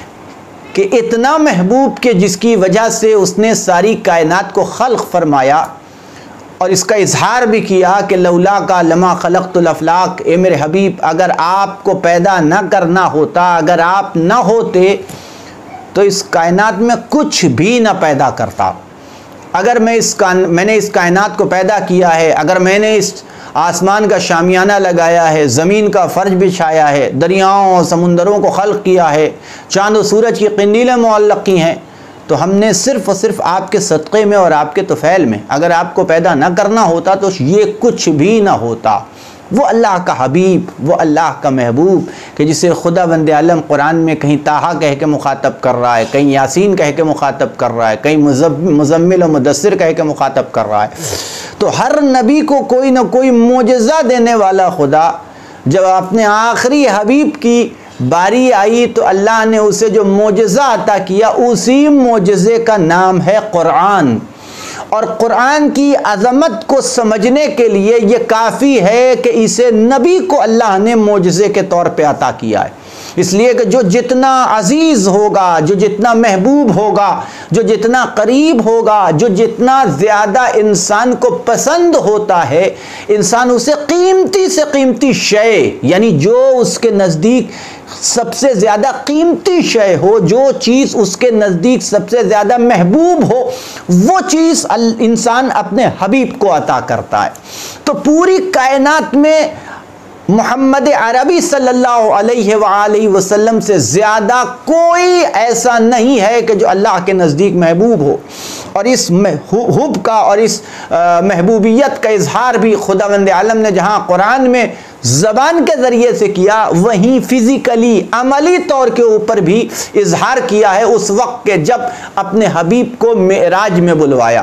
کہ اتنا محبوب کہ جس کی وجہ سے اس نے ساری کائنات کو خلق فرمایا اور اس کا اظہار بھی کیا کہ لولا کا لما خلقت الافلاق، اے میرے حبیب اگر آپ کو پیدا نہ کرنا ہوتا، اگر آپ نہ ہوتے تو اس کائنات میں کچھ بھی نہ پیدا کرتا۔ اگر میں نے اس کائنات کو پیدا کیا ہے، اگر میں نے اس آسمان کا شامیانہ لگایا ہے، زمین کا فرش بچھایا ہے، دریاؤں اور سمندروں کو خلق کیا ہے، چاند و سورج کی قندیلیں معلق کی ہیں، تو ہم نے صرف اور صرف آپ کے صدقے میں اور آپ کے طفیل میں، اگر آپ کو پیدا نہ کرنا ہوتا تو یہ کچھ بھی نہ ہوتا۔ وہ اللہ کا حبیب، وہ اللہ کا محبوب کہ جسے خدا بند عالم قرآن میں کہیں طٰہٰ کہہ کے مخاطب کر رہا ہے، کہیں یاسین کہہ کے مخاطب کر رہا ہے، کہیں مزمل و مدثر کہہ کے مخاطب کر رہا ہے۔ تو ہر نبی کو کوئی نہ کوئی معجزہ دینے والا خدا جب اپنے آخری حبیب کی باری آئی تو اللہ نے اسے جو معجزہ عطا کیا، اسی معجزے کا نام ہے قرآن۔ اور قرآن کی عظمت کو سمجھنے کے لیے یہ کافی ہے کہ اسے نبی کو اللہ نے معجزے کے طور پہ عطا کیا ہے، اس لیے کہ جو جتنا عزیز ہوگا، جو جتنا محبوب ہوگا، جو جتنا قریب ہوگا، جو جتنا زیادہ انسان کو پسند ہوتا ہے، انسان اسے قیمتی سے قیمتی شے، یعنی جو اس کے نزدیک سب سے زیادہ قیمتی شے ہو، جو چیز اس کے نزدیک سب سے زیادہ محبوب ہو، وہ چیز انسان اپنے حبیب کو عطا کرتا ہے۔ تو پوری کائنات میں محمد عربی صلی اللہ علیہ وآلہ وسلم سے زیادہ کوئی ایسا نہیں ہے کہ جو اللہ کے نزدیک محبوب ہو، اور اس حب کا اور اس محبوبیت کا اظہار بھی خداوند عالم نے جہاں قرآن میں زبان کے ذریعے سے کیا، وہیں فزیکلی عملی طور کے اوپر بھی اظہار کیا ہے اس وقت کے جب اپنے حبیب کو معراج میں بلوایا،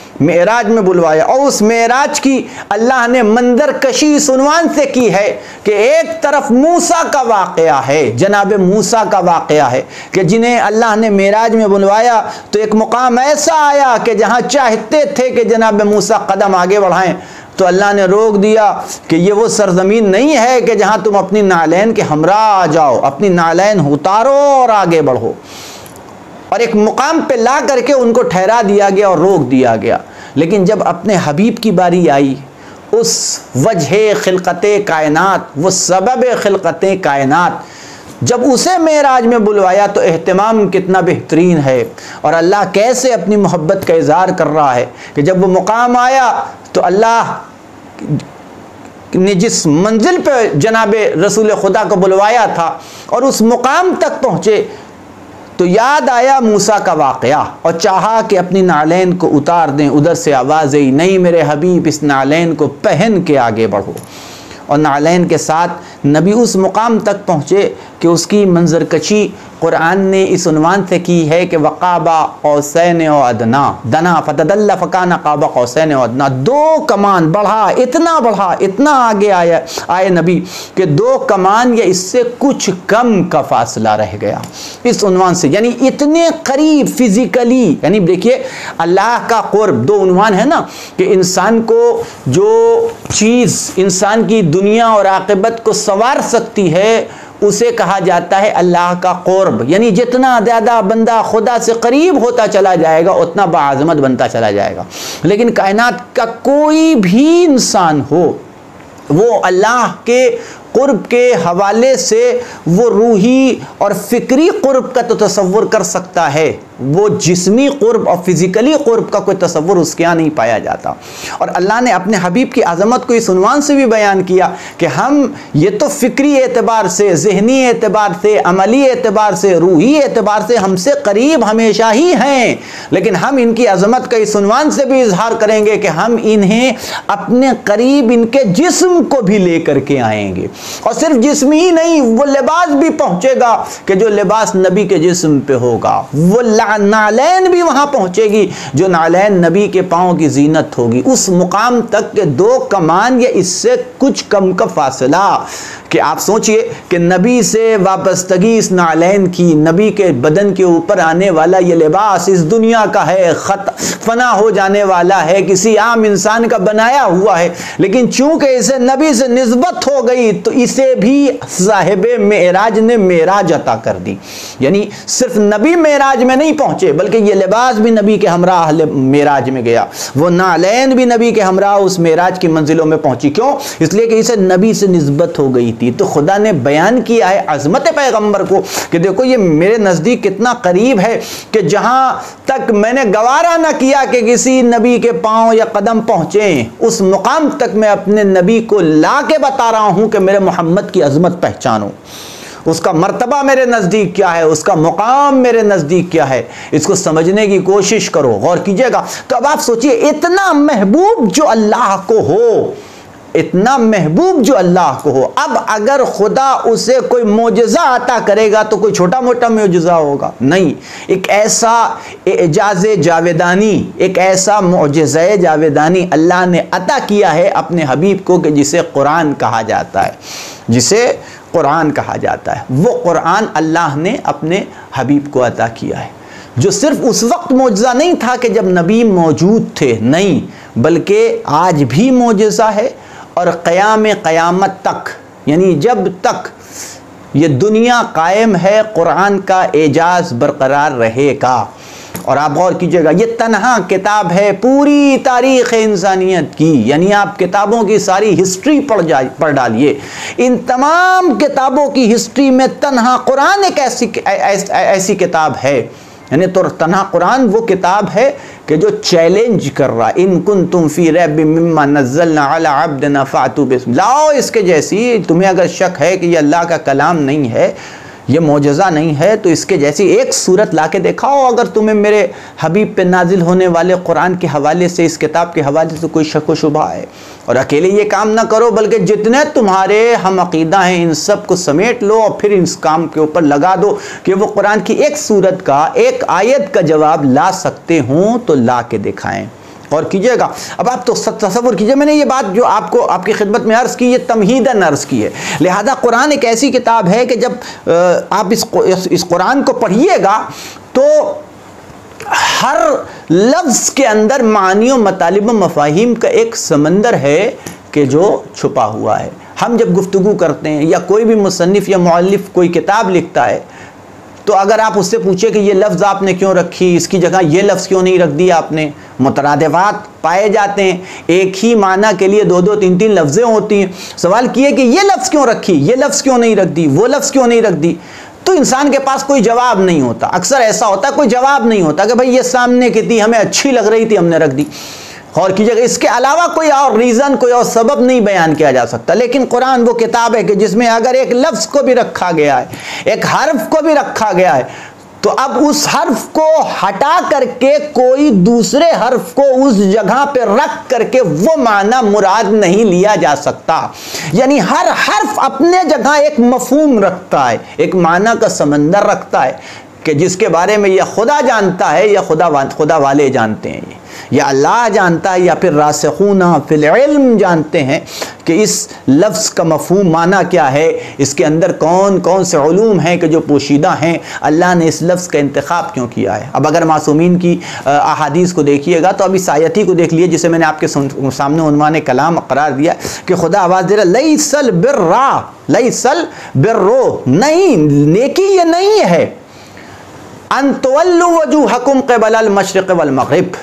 اور اس معراج کی اللہ نے منظر کشی اس عنوان سے کی ہے کہ ایک طرف موسیٰ کا واقعہ ہے، جناب موسیٰ کا واقعہ ہے کہ جنہیں اللہ نے معراج میں بلوایا تو ایک مقام ایسا آیا کہ جہاں چاہتے تھے کہ جناب موسیٰ قدم آگے بڑھائیں تو اللہ نے روک دیا کہ یہ وہ سرزمین نہیں ہے کہ جہاں تم اپنی نعلین کے ہمراہ آ جاؤ، اپنی نعلین اتارو اور آگے بڑھو، اور ایک مقام پہ لا کر کے ان کو ٹھہرا دیا گیا اور روک دیا گیا۔ لیکن جب اپنے حبیب کی باری آئی، اس وجہ خلقت کائنات، وہ سبب خلقت کائنات، جب اسے معراج میں بلوایا تو اہتمام کتنا بہترین ہے، اور اللہ کیسے اپنی محبت کا اظہار کر رہا ہے کہ جب وہ مقام آیا تو اللہ نے جس منزل پہ جناب رسول خدا کو بلوایا تھا اور اس مقام تک پہنچے تو یاد آیا موسیٰ کا واقعہ اور چاہا کہ اپنی نعلین کو اتار دیں۔ ادھر سے آواز آئی، نہیں میرے حبیب اس نعلین کو پہن کے آگے بڑھو، اور نعلین کے ساتھ نبی اس مقام تک پہنچے کہ اس کی منظر کشی قرآن نے اس عنوان سے کی ہے کہ وقابا قوسین و ادنا دنا فتدل فکان قاب قوسین و ادنا، دو کمان بڑھا اتنا آگے آئے نبی کہ دو کمان یا اس سے کچھ کم کا فاصلہ رہ گیا، اس عنوان سے، یعنی اتنے قریب فزیکلی۔ یعنی دیکھیے اللہ کا قرب، دو عنوان ہے نا کہ انسان کو جو چیز انسان کی دنیا اور عاقبت کو سنوار سکتی ہے اسے کہا جاتا ہے اللہ کا قرب، یعنی جتنا زیادہ بندہ خدا سے قریب ہوتا چلا جائے گا اتنا باعظمت بنتا چلا جائے گا۔ لیکن کائنات کا کوئی بھی انسان ہو وہ اللہ کے قرب کے حوالے سے وہ روحی اور فکری قرب کا تو تصور کر سکتا ہے، وہ جسمی قرب اور فزیکلی قرب کا کوئی تصور اس کے یہاں نہیں پایا جاتا۔ اور اللہ نے اپنے حبیب کی عظمت کو اس عنوان سے بھی بیان کیا کہ ہم یہ تو فکری اعتبار سے، ذہنی اعتبار سے، عملی اعتبار سے، روحی اعتبار سے ہم سے قریب ہمیشہ ہی ہیں، لیکن ہم ان کی عظمت کا اس عنوان سے بھی اظہار کریں گے کہ ہم انہیں اپنے قریب ان کے جسم کو بھی لے کر کے آئیں گے، اور صرف جسم ہی نہیں، وہ لباس بھی پہنچے گا کہ جو لباس نبی کے جسم پہ ہوگا، وہ نعلین بھی وہاں پہنچے گی جو نعلین نبی کے پاؤں کی زینت ہوگی، اس مقام تک کہ 2 کمان یا اس سے کچھ کم کا فاصلہ، کہ آپ سوچئے کہ نبی سے وابستگی اس نعلین کی، نبی کے بدن کے اوپر آنے والا یہ لباس اس دنیا کا ہے، فنا ہو جانے والا ہے، کسی عام انسان کا بنایا ہوا ہے، لیکن چونکہ اسے نبی سے نسبت ہو گئی تو اسے بھی صاحب معراج نے معراج عطا کر دی۔ یعنی صرف نبی معراج میں نہیں پہنچے بلکہ یہ لباس بھی نبی کے ہمراہ معراج میں گیا، وہ نعلین بھی نبی کے ہمراہ اس معراج کی منزلوں میں پہنچی۔ کیوں؟ اس لیے کہ اسے نبی سے نسبت ہو گئی تھی۔ تو خدا نے بیان کیا ہے عظمت پیغمبر کو کہ دیکھو یہ میرے نزدیک کتنا قریب ہے کہ جہاں تک میں نے گوارا نہ کیا کہ کسی نبی کے پاؤں یا قدم پہنچیں، اس مقام تک میں اپنے نبی کو لا کے بتا رہا ہوں کہ میرے محمد کی عظمت پہچانو، اس کا مرتبہ میرے نزدیک کیا ہے، اس کا مقام میرے نزدیک کیا ہے، اس کو سمجھنے کی کوشش کرو، غور کیجئے گا۔ تو اب آپ سوچئے اتنا محبوب جو اللہ کو ہو، اتنا محبوب جو اللہ کو ہو، اب اگر خدا اسے کوئی معجزہ عطا کرے گا تو کوئی چھوٹا موٹا معجزہ ہوگا؟ نہیں، ایک ایسا اعجاز جاویدانی، ایک ایسا معجزہ جاویدانی اللہ نے عطا کیا ہے اپنے حبیب کو کہ جسے قرآن کہا جاتا ہے، جسے قرآن کہا جاتا ہے۔ وہ قرآن اللہ نے اپنے حبیب کو عطا کیا ہے، جو صرف اس وقت معجزہ نہیں تھا کہ جب نبی موجود تھے، نہیں، بلکہ آج بھی معجزہ ہے اور قیامت تک، یعنی جب تک یہ دنیا قائم ہے قرآن کا اعجاز برقرار رہے گا۔ اور آپ غور کیجئے گا یہ تنہا کتاب ہے پوری تاریخ انسانیت کی، یعنی آپ کتابوں کی ساری ہسٹری پڑھ ڈالیے، ان تمام کتابوں کی ہسٹری میں تنہا قرآن ایک ایسی کتاب ہے، یعنی تو تنہا قرآن وہ کتاب ہے کہ جو چیلنج کر رہا، ان کنتم فی ریب مما نزلنا علی عبدنا فاتوا بسم، لاؤ اس کے جیسی، تمہیں اگر شک ہے کہ یہ اللہ کا کلام نہیں ہے، یہ معجزہ نہیں ہے، تو اس کے جیسی ایک صورت لا کے دکھاؤ اگر تمہیں میرے حبیب پہ نازل ہونے والے قرآن کے حوالے سے، اس کتاب کے حوالے سے کوئی شک و شبہ ہے۔ اور اکیلے یہ کام نہ کرو بلکہ جتنے تمہارے ہم عقیدہ ہیں ان سب کو سمیٹ لو اور پھر اس کام کے اوپر لگا دو کہ وہ قرآن کی ایک صورت کا، ایک آیت کا جواب لا سکتے ہوں تو لا کے دکھائیں۔ اور کیجئے گا، اب آپ تو تصور کیجئے، میں نے یہ بات جو آپ کو آپ کی خدمت میں عرض کی یہ تمہیداً عرض کی ہے، لہذا قرآن ایک ایسی کتاب ہے کہ جب آپ اس قرآن کو پڑھیے گا تو ہر لفظ کے اندر معانی و مطالب و مفاہیم کا ایک سمندر ہے کہ جو چھپا ہوا ہے۔ ہم جب گفتگو کرتے ہیں یا کوئی بھی مصنف یا مؤلف کوئی کتاب لکھتا ہے تو اگر آپ اس سے پوچھیں کہ یہ لفظ آپ نے کیوں رکھی، اس کی جگہ یہ لفظ کیوں نہیں رکھ دیا آپ نے، مترادفات پائے جاتے ہیں، ایک ہی معنی کے لیے 2 3 لفظیں ہوتی ہیں، سوال کیے کہ یہ لفظ کیوں رکھی، یہ لفظ کیوں نہیں رکھ دی، وہ لفظ کیوں نہیں رکھ دی، تو انسان کے پاس کوئی جواب نہیں ہوتا۔ اکثر ایسا ہوتا ہے کوئی جواب نہیں ہوتا کہ بھائی یہ سامنے کی تھی، ہمیں اچھی لگ رہی تھی، ہم نے رکھ دی۔ اور کی جگہ اس کے علاوہ کوئی اور ریزن، کوئی اور سبب نہیں بیان کیا جا سکتا۔ لیکن قرآن وہ کتاب ہے کہ جس میں اگر ایک لفظ کو بھی رکھا گیا ہے، ایک حرف کو بھی رکھا گیا ہے، تو اب اس حرف کو ہٹا کر کے کوئی دوسرے حرف کو اس جگہ پہ رکھ کر کے وہ معنی مراد نہیں لیا جا سکتا۔ یعنی ہر حرف اپنے جگہ ایک مفہوم رکھتا ہے، ایک معنی کا سمندر رکھتا ہے کہ جس کے بارے میں یا خدا جانتا ہے یا خدا والے جانتے ہیں، یا اللہ جانتا ہے یا پھر راسخون فی العلم جانتے ہیں کہ اس لفظ کا مفہوم معنی کیا ہے، اس کے اندر کون کون سے علوم ہیں کہ جو پوشیدہ ہیں، اللہ نے اس لفظ کا انتخاب کیوں کیا ہے۔ اب اگر معصومین کی احادیث کو دیکھیے گا تو اب اس آیتی کو دیکھ لیے جسے میں نے آپ کے سامنے عنوان کلام قرار دیا کہ خدا آواز دے رہا لیس البر، لیس البر، نہیں، نیکی یہ نہیں ہے ان تولوا وجوہکم قبل المشرق والمغرب،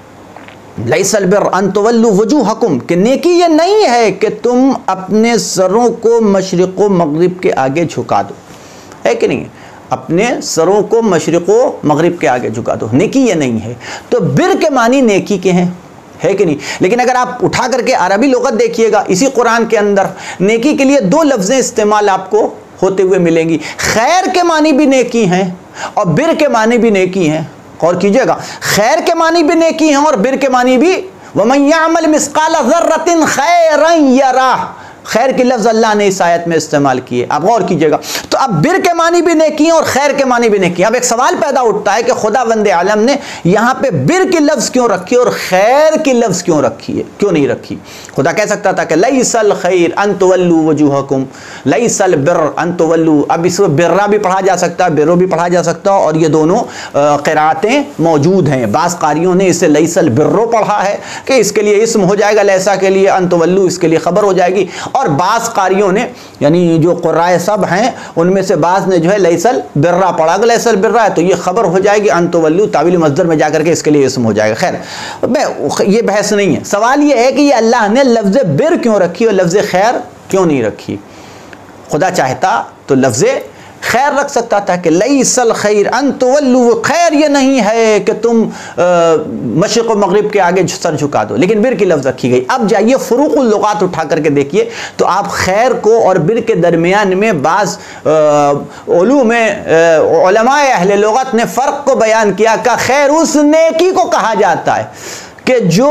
لیس البر ان تولوا وجوہکم، کہ نیکی یہ نہیں ہے کہ تم اپنے سروں کو مشرق و مغرب کے آگے جھکا دو، ہے کہ نہیں، اپنے سروں کو مشرق و مغرب کے آگے جھکا دو، نیکی یہ نہیں ہے۔ تو بر کے معنی نیکی کے ہیں، ہے کہ نہیں، لیکن اگر آپ اٹھا کر کے عربی لغت دیکھیے گا اسی قرآن کے اندر نیکی کے لیے 2 لفظیں استعمال آپ کو ہوتے ہوئے ملیں گی، خیر کے معنی بھی نیکی ہیں اور بر کے معنی بھی نیکی ہیں۔ غور کیجئے گا، خیر کے معنی بھی نیکی ہیں اور بر کے معنی بھی، وَمَن يَعْمَلْ مِثْقَالَ ذَرَّةٍ خَيْرًا يَرَهُ، خیر کی لفظ اللہ نے اس آیت میں استعمال کیے، آپ غور کیجئے گا۔ تو اب بر کے معنی بھی نیکی ہیں اور خیر کے معنی بھی نیکی ہیں۔ اب ایک سوال پیدا اٹھتا ہے کہ خداوند عالم نے یہاں پہ بر کی لفظ کیوں رکھی اور خیر کی لفظ کیوں رکھی ہے، کیوں نہیں رکھی؟ خدا کہہ سکتا تھا کہ لیس الخیر ان تولوا وجوہکم، لیس البر ان تولوا، اب اس کو برا بھی پڑھا جا سکتا ہے، برو بھی پڑھا جا سکتا ہے، اور یہ دونوں قراتیں موجود ہیں۔ بعض قاریوں نے اسے لیس البرو پڑھا ہے کہ اس کے لیے اسم ہو جائے گا لیسا کے لیے، ان تولوا اس کے لیے خبر ہو جائے گی، اور بعض قاریوں نے یعنی جو قرائے سب ہیں ان میں سے بعض نے جو ہے لیس البرا پڑھا گا، لیس البرا ہے تو یہ خبر ہو جائے گی، ان تولوا تعویل مصدر میں جا کر کے اس کے لیے اسم ہو جائے گا۔ خیر یہ بحث نہیں ہے، سوال یہ ہے کہ یہ اللہ نے لفظ بر کیوں رکھی اور لفظ خیر کیوں نہیں رکھی؟ خدا چاہتا تو لفظ خیر رکھ سکتا تھا کہ لیس الخیر ان تولوا، خیر یہ نہیں ہے کہ تم مشرق و مغرب کے آگے سر جھکا دو، لیکن بر کی لفظ رکھی گئی۔ اب جائیے فروق اللغات اٹھا کر کے دیکھیے تو آپ خیر کو اور بر کے درمیان میں بعض علوم علماء اہل لغت نے فرق کو بیان کیا کہ خیر اس نیکی کو کہا جاتا ہے کہ جو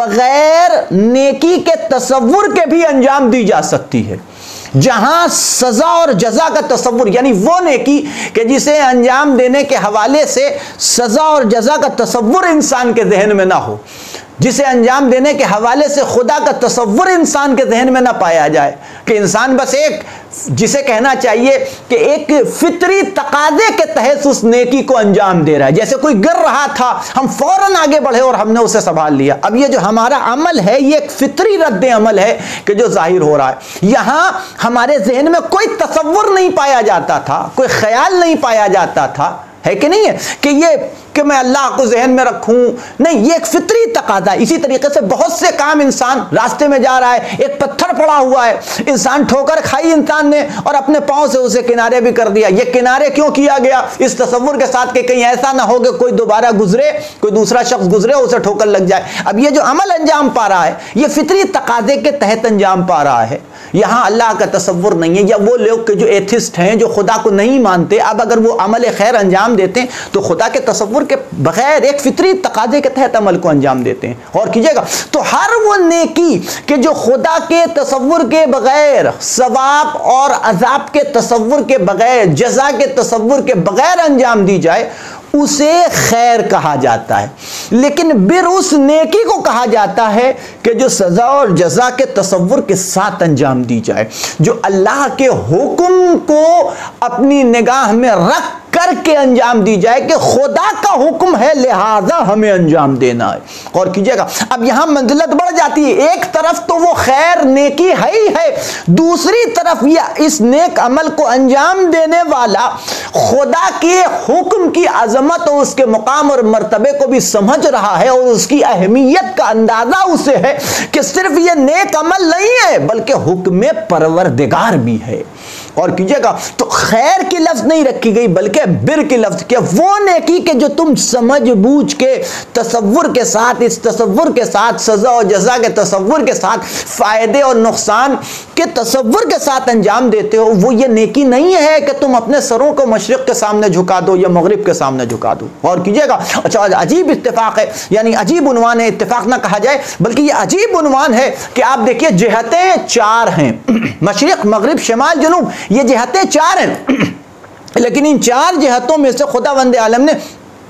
بغیر نیکی کے تصور کے بھی انجام دی جا سکتی ہے، جہاں سزا اور جزا کا تصور، یعنی وہ نیکی کہ جسے انجام دینے کے حوالے سے سزا اور جزا کا تصور انسان کے ذہن میں نہ ہو، جسے انجام دینے کے حوالے سے خدا کا تصور انسان کے ذہن میں نہ پایا جائے، کہ انسان بس ایک جسے کہنا چاہیے کہ ایک فطری تقاضے کے تحت اس نیکی کو انجام دے رہا ہے، جیسے کوئی گر رہا تھا ہم فوراً آگے بڑھے اور ہم نے اسے سنبھال لیا۔ اب یہ جو ہمارا عمل ہے یہ ایک فطری رد عمل ہے کہ جو ظاہر ہو رہا ہے، یہاں ہمارے ذہن میں کوئی تصور نہیں پایا جاتا تھا، کوئی خیال نہیں پایا جاتا تھا، ہے کہ نہیں ہے کہ یہ کہ میں اللہ کو ذہن میں رکھوں، نہیں، یہ ایک فطری تقاضا ہے۔ اسی طریقے سے بہت سے کام انسان راستے میں جا رہا ہے، ایک پتھر پڑا ہوا ہے، انسان ٹھوکر کھائی انسان نے اور اپنے پاؤں سے اسے کنارے بھی کر دیا۔ یہ کنارے کیوں کیا گیا؟ اس تصور کے ساتھ کہ کہیں ایسا نہ ہو کہ کوئی دوبارہ گزرے، کوئی دوسرا شخص گزرے اسے ٹھوکر لگ جائے۔ اب یہ جو عمل انجام پا رہا ہے یہ فطری تقاضے کے تحت انجام پا رہا ہے، یہاں اللہ کا تصور نہیں ہے۔ یا وہ لوگ کہ جو ایتھسٹ ہیں، جو خدا کو نہیں مانتے، اب اگر وہ عمل خیر انجام دیتے ہیں تو خدا کے تصور کے بغیر ایک فطری تقاضے کے تحت عمل کو انجام دیتے ہیں۔ اور کیجئے گا تو ہر وہ نیکی کہ جو خدا کے تصور کے بغیر، ثواب اور عذاب کے تصور کے بغیر، جزا کے تصور کے بغیر انجام دی جائے اسے خیر کہا جاتا ہے، لیکن بر اس نیکی کو کہا جاتا ہے کہ جو سزا اور جزا کے تصور کے ساتھ انجام دی جائے، جو اللہ کے حکم کو اپنی نگاہ میں رکھ کر کے انجام دی جائے کہ خدا کا حکم ہے لہذا ہمیں انجام دینا ہے۔ اور کیجئے گا اب یہاں منزلت بڑھ جاتی ہے، ایک طرف تو وہ خیر نیکی ہے ہی ہے، دوسری طرف یہ اس نیک عمل کو انجام دینے والا خدا کے حکم کی عظمت اور اس کے مقام اور مرتبے کو بھی سمجھ رہا ہے، اور اس کی اہمیت کا اندازہ اسے ہے کہ صرف یہ نیک عمل نہیں ہے بلکہ حکم پروردگار بھی ہے۔ اور کیجئے گا تو خیر کی لفظ نہیں رکھی گئی بلکہ بر کی لفظ، کہ وہ نیکی کہ جو تم سمجھ بوجھ کے تصور کے ساتھ، اس تصور کے ساتھ، سزا اور جزا کے تصور کے ساتھ، فائدے اور نقصان کے تصور کے ساتھ انجام دیتے ہو، وہ یہ نیکی نہیں ہے کہ تم اپنے سروں کو مشرق کے سامنے جھکا دو یا مغرب کے سامنے جھکا دو۔ اور کیجئے گا اچھا عجیب اتفاق ہے، یعنی عجیب عنوان ہے، اتفاق نہ کہا جائے بلکہ یہ عجیب عنوان ہے کہ آپ دیکھیے جہتیں چار ہیں، مشرق، مغرب، شمال، جنوب، یہ جہتیں چار ہیں، لیکن ان چار جہتوں میں سے خداوند عالم نے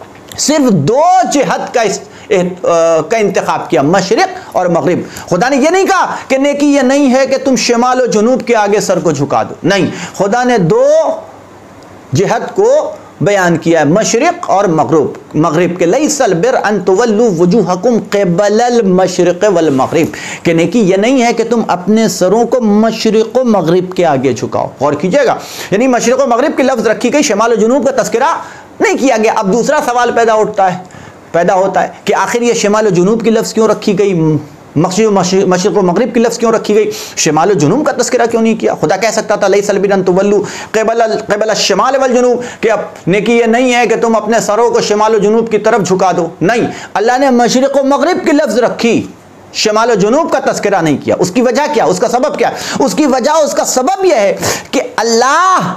صرف دو جہت کا انتخاب کیا، مشرق اور مغرب۔ خدا نے یہ نہیں کہا کہ نیکی یہ نہیں ہے کہ تم شمال و جنوب کے آگے سر کو جھکا دو، نہیں، خدا نے دو جہت کو بیان کیا ہے، مشرق اور مغرب کے لیس البر ان تولوا وجوہکم قبل المشرق والمغرب، کہ نیکی یہ نہیں ہے کہ تم اپنے سروں کو مشرق و مغرب کے آگے جھکاؤ۔ اور کیجئے گا یعنی مشرق و مغرب کی لفظ رکھی گئی، شمال و جنوب کا تذکرہ نہیں کیا گیا۔ اب دوسرا سوال پیدا ہوتا ہے کہ آخر یہ شمال و جنوب کی لفظ کیوں رکھی گئی، مشرق و مغرب کی لفظ کیوں رکھی گئی، شمال و جنوب کا تذکرہ کیوں نہیں کیا؟ خدا کہہ سکتا تھا لیس البر ان تولوا قبل الشمال والجنوب، کہ اب نیکی یہ نہیں ہے کہ تم اپنے سروں کو شمال و جنوب کی طرف جھکا دو، نہیں، اللہ نے مشرق و مغرب کی لفظ رکھی، شمال و جنوب کا تذکرہ نہیں کیا۔ اس کی وجہ کیا؟ اس کا سبب کیا؟ اس کی وجہ، اس کا سبب یہ ہے کہ اللہ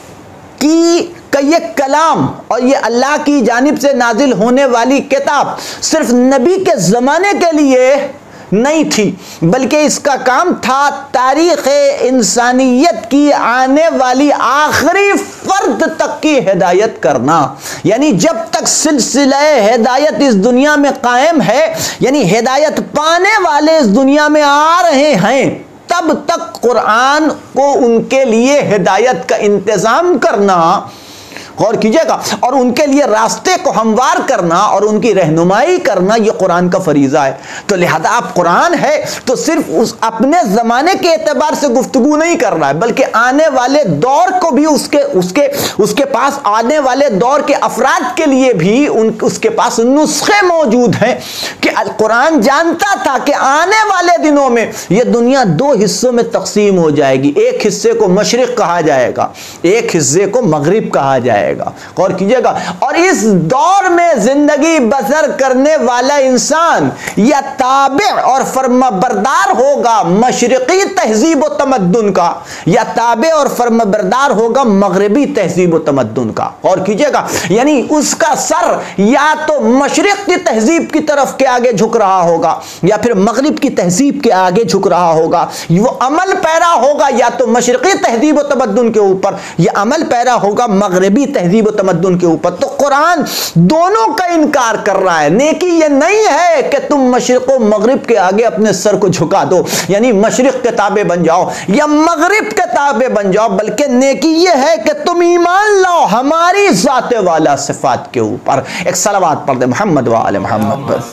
کا یہ کلام اور یہ اللہ کی جانب سے نازل ہونے والی کتاب صرف نبی کے زمانے کے لیے نہیں تھی، بلکہ اس کا کام تھا تاریخ انسانیت کی آنے والی آخری فرد تک کی ہدایت کرنا۔ یعنی جب تک سلسلہ ہدایت اس دنیا میں قائم ہے، یعنی ہدایت پانے والے اس دنیا میں آ رہے ہیں، تب تک قرآن کو ان کے لیے ہدایت کا انتظام کرنا، غور کیجئے گا، اور ان کے لیے راستے کو ہموار کرنا اور ان کی رہنمائی کرنا، یہ قرآن کا فریضہ ہے۔ تو لہذا آپ قرآن ہے تو صرف اس اپنے زمانے کے اعتبار سے گفتگو نہیں کر رہا ہے، بلکہ آنے والے دور کو بھی اس کے پاس آنے والے دور کے افراد کے لیے بھی اس کے پاس نسخے موجود ہیں کہ قرآن جانتا تھا کہ آنے والے دنوں میں یہ دنیا دو حصوں میں تقسیم ہو جائے گی، ایک حصے کو مشرق کہا جائے گا، ایک حصے کو مغرب کہا جائے گا۔ غور کیجئے گا، اور اس دور میں زندگی بسر کرنے والا انسان یا تابع اور فرمانبردار ہوگا مشرقی تہذیب و تمدن کا، یا تابع اور فرمانبردار ہوگا مغربی تہذیب و تمدن کا۔ غور کیجئے گا، یعنی اس کا سر یا تو مشرق کی تہذیب کی طرف کے آگے جھک رہا ہوگا یا پھر مغرب کی تہذیب کے آگے جھک رہا ہوگا، وہ عمل پیرا ہوگا یا تو مشرقی تہذیب و تمدن کے اوپر یا عمل پیرا ہوگا مغربی تہذیب و تمدن کے اوپر۔ تو قرآن دونوں کا انکار کر رہا ہے۔ نیکی یہ نہیں ہے کہ تم مشرق و مغرب کے آگے اپنے سر کو جھکا دو، یعنی مشرق کے تابع بن جاؤ یا مغرب کے تابع بن جاؤ، بلکہ نیکی یہ ہے کہ تم ایمان لاؤ ہماری ذات والا صفات کے اوپر۔ ایک صلوات پڑھ دے محمد و آل محمد پر۔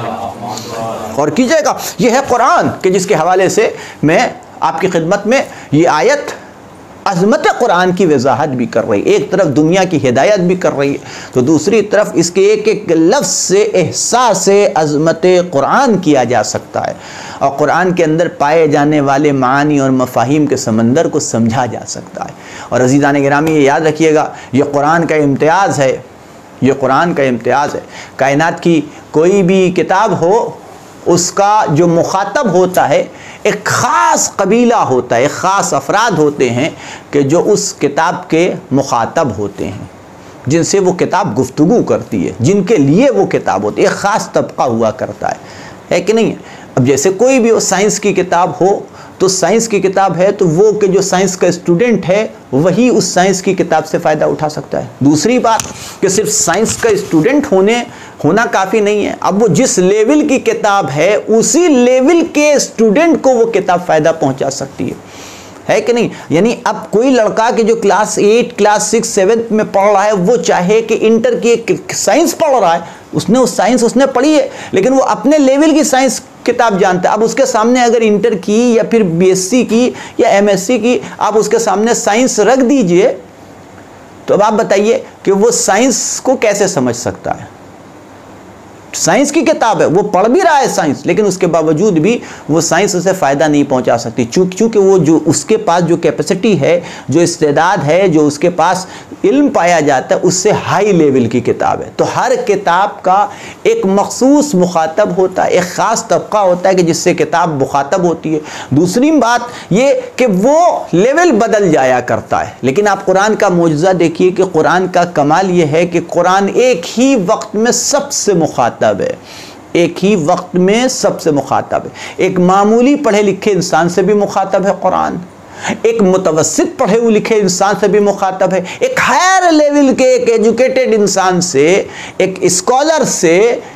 اور کیجئے گا، یہ ہے قرآن کہ جس کے حوالے سے میں آپ کی خدمت میں یہ آیت عظمت قرآن کی وضاحت بھی کر رہی ہے۔ ایک طرف دنیا کی ہدایت بھی کر رہی ہے، تو دوسری طرف اس کے ایک ایک لفظ سے احساس عظمت قرآن کیا جا سکتا ہے، اور قرآن کے اندر پائے جانے والے معانی اور مفاہیم کے سمندر کو سمجھا جا سکتا ہے۔ اور عزیزان گرامی، یہ یاد رکھیے گا، یہ قرآن کا امتیاز ہے، یہ قرآن کا امتیاز ہے۔ کائنات کی کوئی بھی کتاب ہو، اس کا جو مخاطب ہوتا ہے ایک خاص قبیلہ ہوتا ہے، ایک خاص افراد ہوتے ہیں کہ جو اس کتاب کے مخاطب ہوتے ہیں، جن سے وہ کتاب گفتگو کرتی ہے، جن کے لیے وہ کتاب ہوتی ہے، ایک خاص طبقہ ہوا کرتا ہے کہ نہیں؟ اب جیسے کوئی بھی سائنس کی کتاب ہو تو سائنس کی کتاب ہے تو وہ کہ جو سائنس کا اسٹوڈنٹ ہے وہی اس سائنس کی کتاب سے فائدہ اٹھا سکتا ہے۔ دوسری بات کہ صرف سائنس کا اسٹوڈنٹ ہونا کافی نہیں ہے، اب وہ جس لیول کی کتاب ہے اسی لیول کے اسٹوڈنٹ کو وہ کتاب فائدہ پہنچا سکتی ہے کہ نہیں؟ یعنی اب کوئی لڑکا کہ جو کلاس 8 کلاس 6 7 میں پڑھ رہا ہے، وہ چاہے کہ انٹر کی سائنس پڑھ رہا ہے، اس نے پڑھی ہے، لیکن وہ اپنے لیول کی سائنس کتاب جانتا ہے۔ اب اس کے سامنے اگر انٹر کی یا پھر بی ایس سی کی یا ایم ایس سی کی آپ اس کے سامنے سائنس رکھ دیجئے، تو اب آپ بتائیے کہ وہ سائنس کو کیسے سمجھ سکتا ہے؟ سائنس کی کتاب ہے، وہ پڑھ بھی رہا ہے سائنس، لیکن اس کے باوجود بھی وہ سائنس اسے فائدہ نہیں پہنچا سکتی، چونکہ وہ جو اس کے پاس جو کیپیسٹی ہے، جو استعداد ہے، جو اس کے پاس علم پایا جاتا ہے، اس سے ہائی لیول کی کتاب ہے۔ تو ہر کتاب کا ایک مخصوص مخاطب ہوتا ہے، ایک خاص طبقہ ہوتا ہے کہ جس سے کتاب مخاطب ہوتی ہے۔ دوسری بات یہ کہ وہ لیول بدل جایا کرتا ہے، لیکن آپ قرآن کا معجزہ دیکھیے کہ قرآن کا کمال یہ ہے کہ قرآن ایک ہی وقت میں سب سے مخاطب ہے، ایک ہی وقت میں سب سے مخاطب ہے۔ ایک معمولی پڑھے لکھے انسان سے بھی مخاطب ہے قرآن، ایک متوسط پڑھے ہوئے لکھے انسان سے بھی مخاطب ہے، ایک ہائر لیول کے ایک ایجوکیٹڈ انسان سے، ایک اسکالر سے،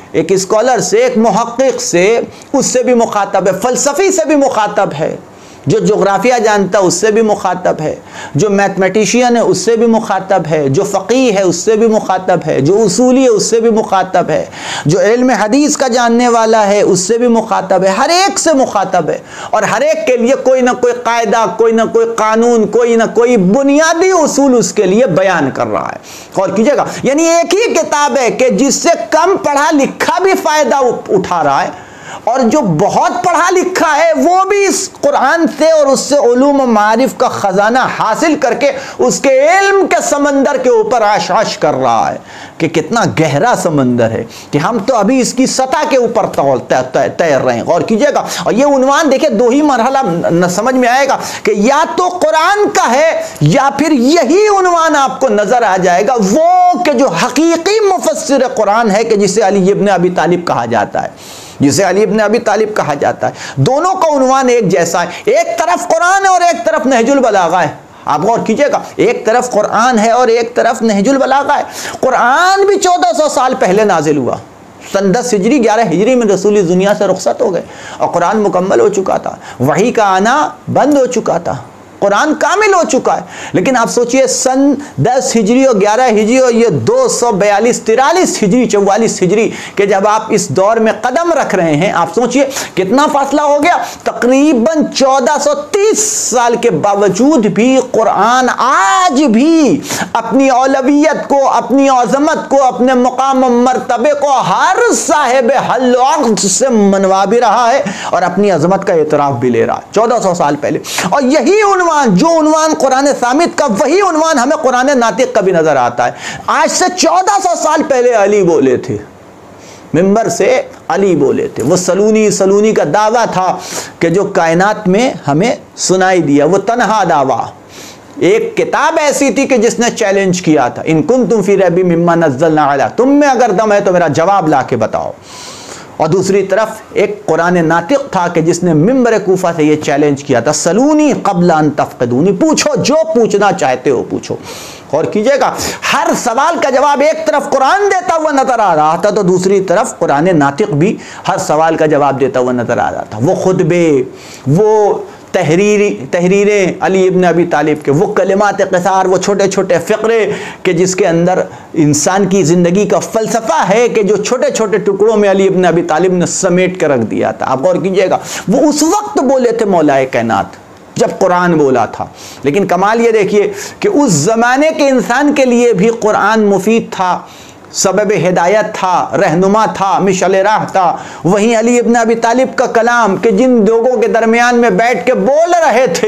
ایک محقق سے، اس سے بھی مخاطب ہے، فلسفی سے بھی مخاطب ہے، جو جغرافیہ جانتا ہے اس سے بھی مخاطب ہے، جو میتھمیٹیشین ہے اس سے بھی مخاطب ہے، جو فقیہ ہے اس سے بھی مخاطب ہے، جو اصولی ہے اس سے بھی مخاطب ہے، جو علم حدیث کا جاننے والا ہے اس سے بھی مخاطب ہے، ہر ایک سے مخاطب ہے، اور ہر ایک کے لیے کوئی نہ کوئی قاعدہ، کوئی نہ کوئی قانون، کوئی نہ کوئی بنیادی اصول اس کے لیے بیان کر رہا ہے۔ غور کیجئے گا، یعنی ایک ہی کتاب ہے کہ جس سے کم پڑھا لکھا بھی فائدہ اٹھا رہا ہے، اور جو بہت پڑھا لکھا ہے وہ بھی اس قرآن سے اور اس سے علوم و معارف کا خزانہ حاصل کر کے اس کے علم کے سمندر کے اوپر عاش کر رہا ہے کہ کتنا گہرا سمندر ہے کہ ہم تو ابھی اس کی سطح کے اوپر تیر رہے ہیں۔ غور کیجئے گا، اور یہ عنوان دیکھیں، دو ہی مرحلہ سمجھ میں آئے گا کہ یا تو قرآن کا ہے یا پھر یہی عنوان آپ کو نظر آ جائے گا، وہ کہ جو حقیقی مفسر قرآن ہے کہ جسے علی ابن ابی طالب کہا جاتا ہے۔ جسے علی ابن ابی طالب کہا جاتا ہے، دونوں کا عنوان ایک جیسا ہے، ایک طرف قرآن ہے اور ایک طرف نہج البلاغہ ہے۔ آپ غور کیجئے گا، ایک طرف قرآن ہے اور ایک طرف نہج البلاغہ ہے۔ قرآن بھی 1400 سال پہلے نازل ہوا، سن 10 ہجری 11 ہجری میں رسول دنیا سے رخصت ہو گئے اور قرآن مکمل ہو چکا تھا، وحی کا آنا بند ہو چکا تھا، قرآن کامل ہو چکا ہے۔ لیکن آپ سوچئے سن 10 ہجری اور 11 ہجری اور یہ 242 43 ہجری 44 ہجری کہ جب آپ اس دور میں قدم رکھ رہے ہیں، آپ سوچئے کتنا فاصلہ ہو گیا، تقریباً 1430 سال کے باوجود بھی قرآن آج بھی اپنی اولویت کو، اپنی عظمت کو، اپنے مقام و مرتبے کو ہر صاحب حل و عقد سے منوا بھی رہا ہے اور اپنی عظمت کا اعتراف بھی لے رہا ہے 1400 سال پہلے۔ اور یہی عنوان، جو عنوان قرآن ثابت کا، وہی عنوان ہمیں قرآن ناطق کا بھی نظر آتا ہے۔ آج سے 1400 سال پہلے علی بولے تھے، منبر سے علی بولے تھے، وہ سلونی کا دعویٰ تھا کہ جو کائنات میں ہمیں سنائی دیا، وہ تنہا دعویٰ۔ ایک کتاب ایسی تھی کہ جس نے چیلنج کیا تھا، ان کنتم فی ریب مما نزلنا علی، تم میں اگر دم ہے تو میرا جواب لا کے بتاؤ۔ اور دوسری طرف ایک قرآن ناطق تھا کہ جس نے منبر کوفہ سے یہ چیلنج کیا تھا، سلونی قبل ان تفقدونی، پوچھو جو پوچھنا چاہتے ہو پوچھو۔ اور کیجئے گا، ہر سوال کا جواب ایک طرف قرآن دیتا ہوا نظر آ رہا تھا تو دوسری طرف قرآن ناطق بھی ہر سوال کا جواب دیتا ہوا نظر آ رہا تھا۔ وہ خطبے، وہ تحریریں علی ابن ابی طالب کے، وہ کلمات قصار، وہ چھوٹے چھوٹے فقرے کہ جس کے اندر انسان کی زندگی کا فلسفہ ہے کہ جو چھوٹے چھوٹے ٹکڑوں میں علی ابن ابی طالب نے سمیٹ کر رکھ دیا تھا۔ آپ غور کیجئے گا، وہ اس وقت بولے تھے مولا کائنات جب قرآن بولا تھا، لیکن کمال یہ دیکھیے کہ اس زمانے کے انسان کے لیے بھی قرآن مفید تھا، سبب ہدایت تھا، رہنما تھا، مشعل راہ تھا۔ وہیں علی ابن ابی طالب کا کلام کہ جن لوگوں کے درمیان میں بیٹھ کے بول رہے تھے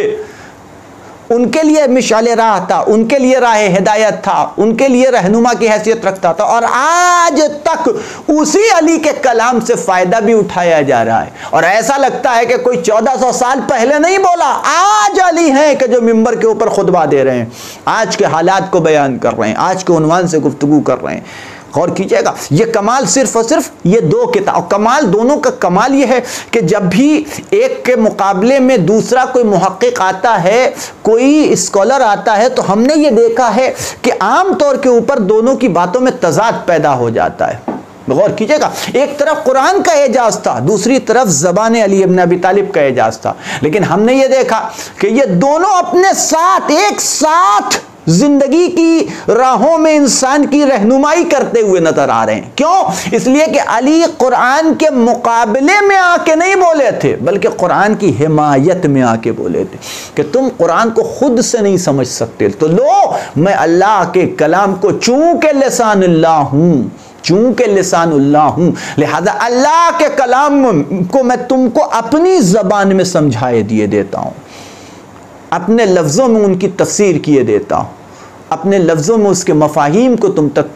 ان کے لیے مشعل راہ تھا، ان کے لیے راہ ہدایت تھا، ان کے لیے رہنما کی حیثیت رکھتا تھا، اور آج تک اسی علی کے کلام سے فائدہ بھی اٹھایا جا رہا ہے۔ اور ایسا لگتا ہے کہ کوئی 1400 سال پہلے نہیں بولا، آج علی ہیں کہ جو منبر کے اوپر خطبہ دے رہے ہیں، آج کے حالات کو بیان کر رہے ہیں، آج کے عنوان سے گفتگو کر رہے ہیں۔ غور کیجئے گا، یہ کمال صرف اور صرف یہ دو کتاب، کمال دونوں کا کمال یہ ہے کہ جب بھی ایک کے مقابلے میں دوسرا کوئی محقق آتا ہے، کوئی اسکالر آتا ہے، تو ہم نے یہ دیکھا ہے کہ عام طور کے اوپر دونوں کی باتوں میں تضاد پیدا ہو جاتا ہے۔ غور کیجئے گا، ایک طرف قرآن کا اعجاز تھا، دوسری طرف زبان علی ابن ابی طالب کا اعجاز تھا، لیکن ہم نے یہ دیکھا کہ یہ دونوں اپنے ساتھ ایک ساتھ زندگی کی راہوں میں انسان کی رہنمائی کرتے ہوئے نظر آ رہے ہیں۔ کیوں؟ اس لیے کہ علی قرآن کے مقابلے میں آ کے نہیں بولے تھے، بلکہ قرآن کی حمایت میں آ کے بولے تھے کہ تم قرآن کو خود سے نہیں سمجھ سکتے تو لو، میں اللہ کے کلام کو چونکہ لسان اللہ ہوں، چونکہ لسان اللہ ہوں، لہذا اللہ کے کلام کو میں تم کو اپنی زبان میں سمجھائے دیے دیتا ہوں، اپنے لفظوں میں ان کی تفسیر کیے دیتا ہوں، اپنے لفظوں میں اس کے مفاہیم کو تم تک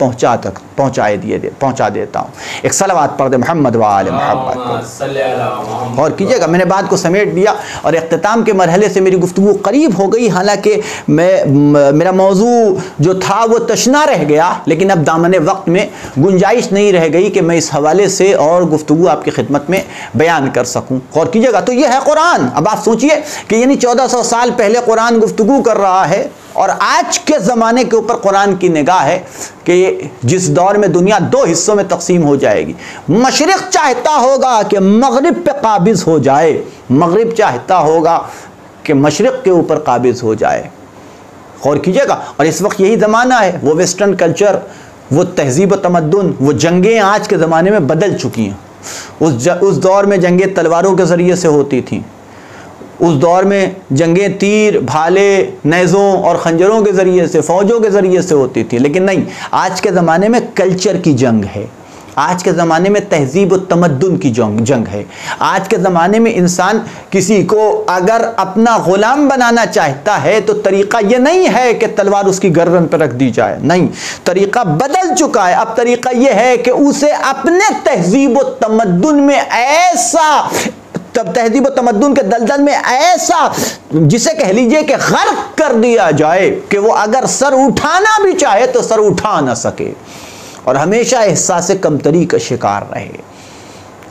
پہنچا دیتا ہوں۔ ایک صلوات پڑھ دے محمد و آل محمد۔ اور کیجئے گا، میں نے بات کو سمیٹ دیا اور اختتام کے مرحلے سے میری گفتگو قریب ہو گئی، حالانکہ میرا موضوع جو تھا وہ تشنا رہ گیا، لیکن اب دامن وقت میں گنجائش نہیں رہ گئی کہ میں اس حوالے سے اور گفتگو آپ کی خدمت میں بیان کر سکوں۔ غور کیجئے گا، تو یہ ہے قرآن۔ اب آپ سوچئے کہ یعنی 1400 سال پہلے قرآن گفتگو کر رہا ہے اور آج کے زمانے کے اوپر قرآن کی نگاہ ہے کہ جس دور میں دنیا دو حصوں میں تقسیم ہو جائے گی، مشرق چاہتا ہوگا کہ مغرب پہ قابض ہو جائے، مغرب چاہتا ہوگا کہ مشرق کے اوپر قابض ہو جائے۔ غور کیجئے گا، اور اس وقت یہی زمانہ ہے، وہ ویسٹرن کلچر، وہ تہذیب و تمدن، وہ جنگیں آج کے زمانے میں بدل چکی ہیں۔ اس دور میں جنگیں تلواروں کے ذریعے سے ہوتی تھیں، اس دور میں جنگیں تیر، بھالے، نیزوں اور خنجروں کے ذریعے سے، فوجوں کے ذریعے سے ہوتی تھی، لیکن نہیں، آج کے زمانے میں کلچر کی جنگ ہے، آج کے زمانے میں تہذیب و تمدن کی جنگ ہے۔ آج کے زمانے میں انسان کسی کو اگر اپنا غلام بنانا چاہتا ہے تو طریقہ یہ نہیں ہے کہ تلوار اس کی گردن پر رکھ دی جائے، نہیں، طریقہ بدل چکا ہے۔ اب طریقہ یہ ہے کہ اسے اپنے تہذیب و تمدن میں ایسا، تہذیب و تمدن کے دلدل میں ایسا جسے کہہ لیجئے کہ غرق کر دیا جائے کہ وہ اگر سر اٹھانا بھی چاہے تو سر اٹھا نہ سکے اور ہمیشہ احساس کمتری کا شکار رہے۔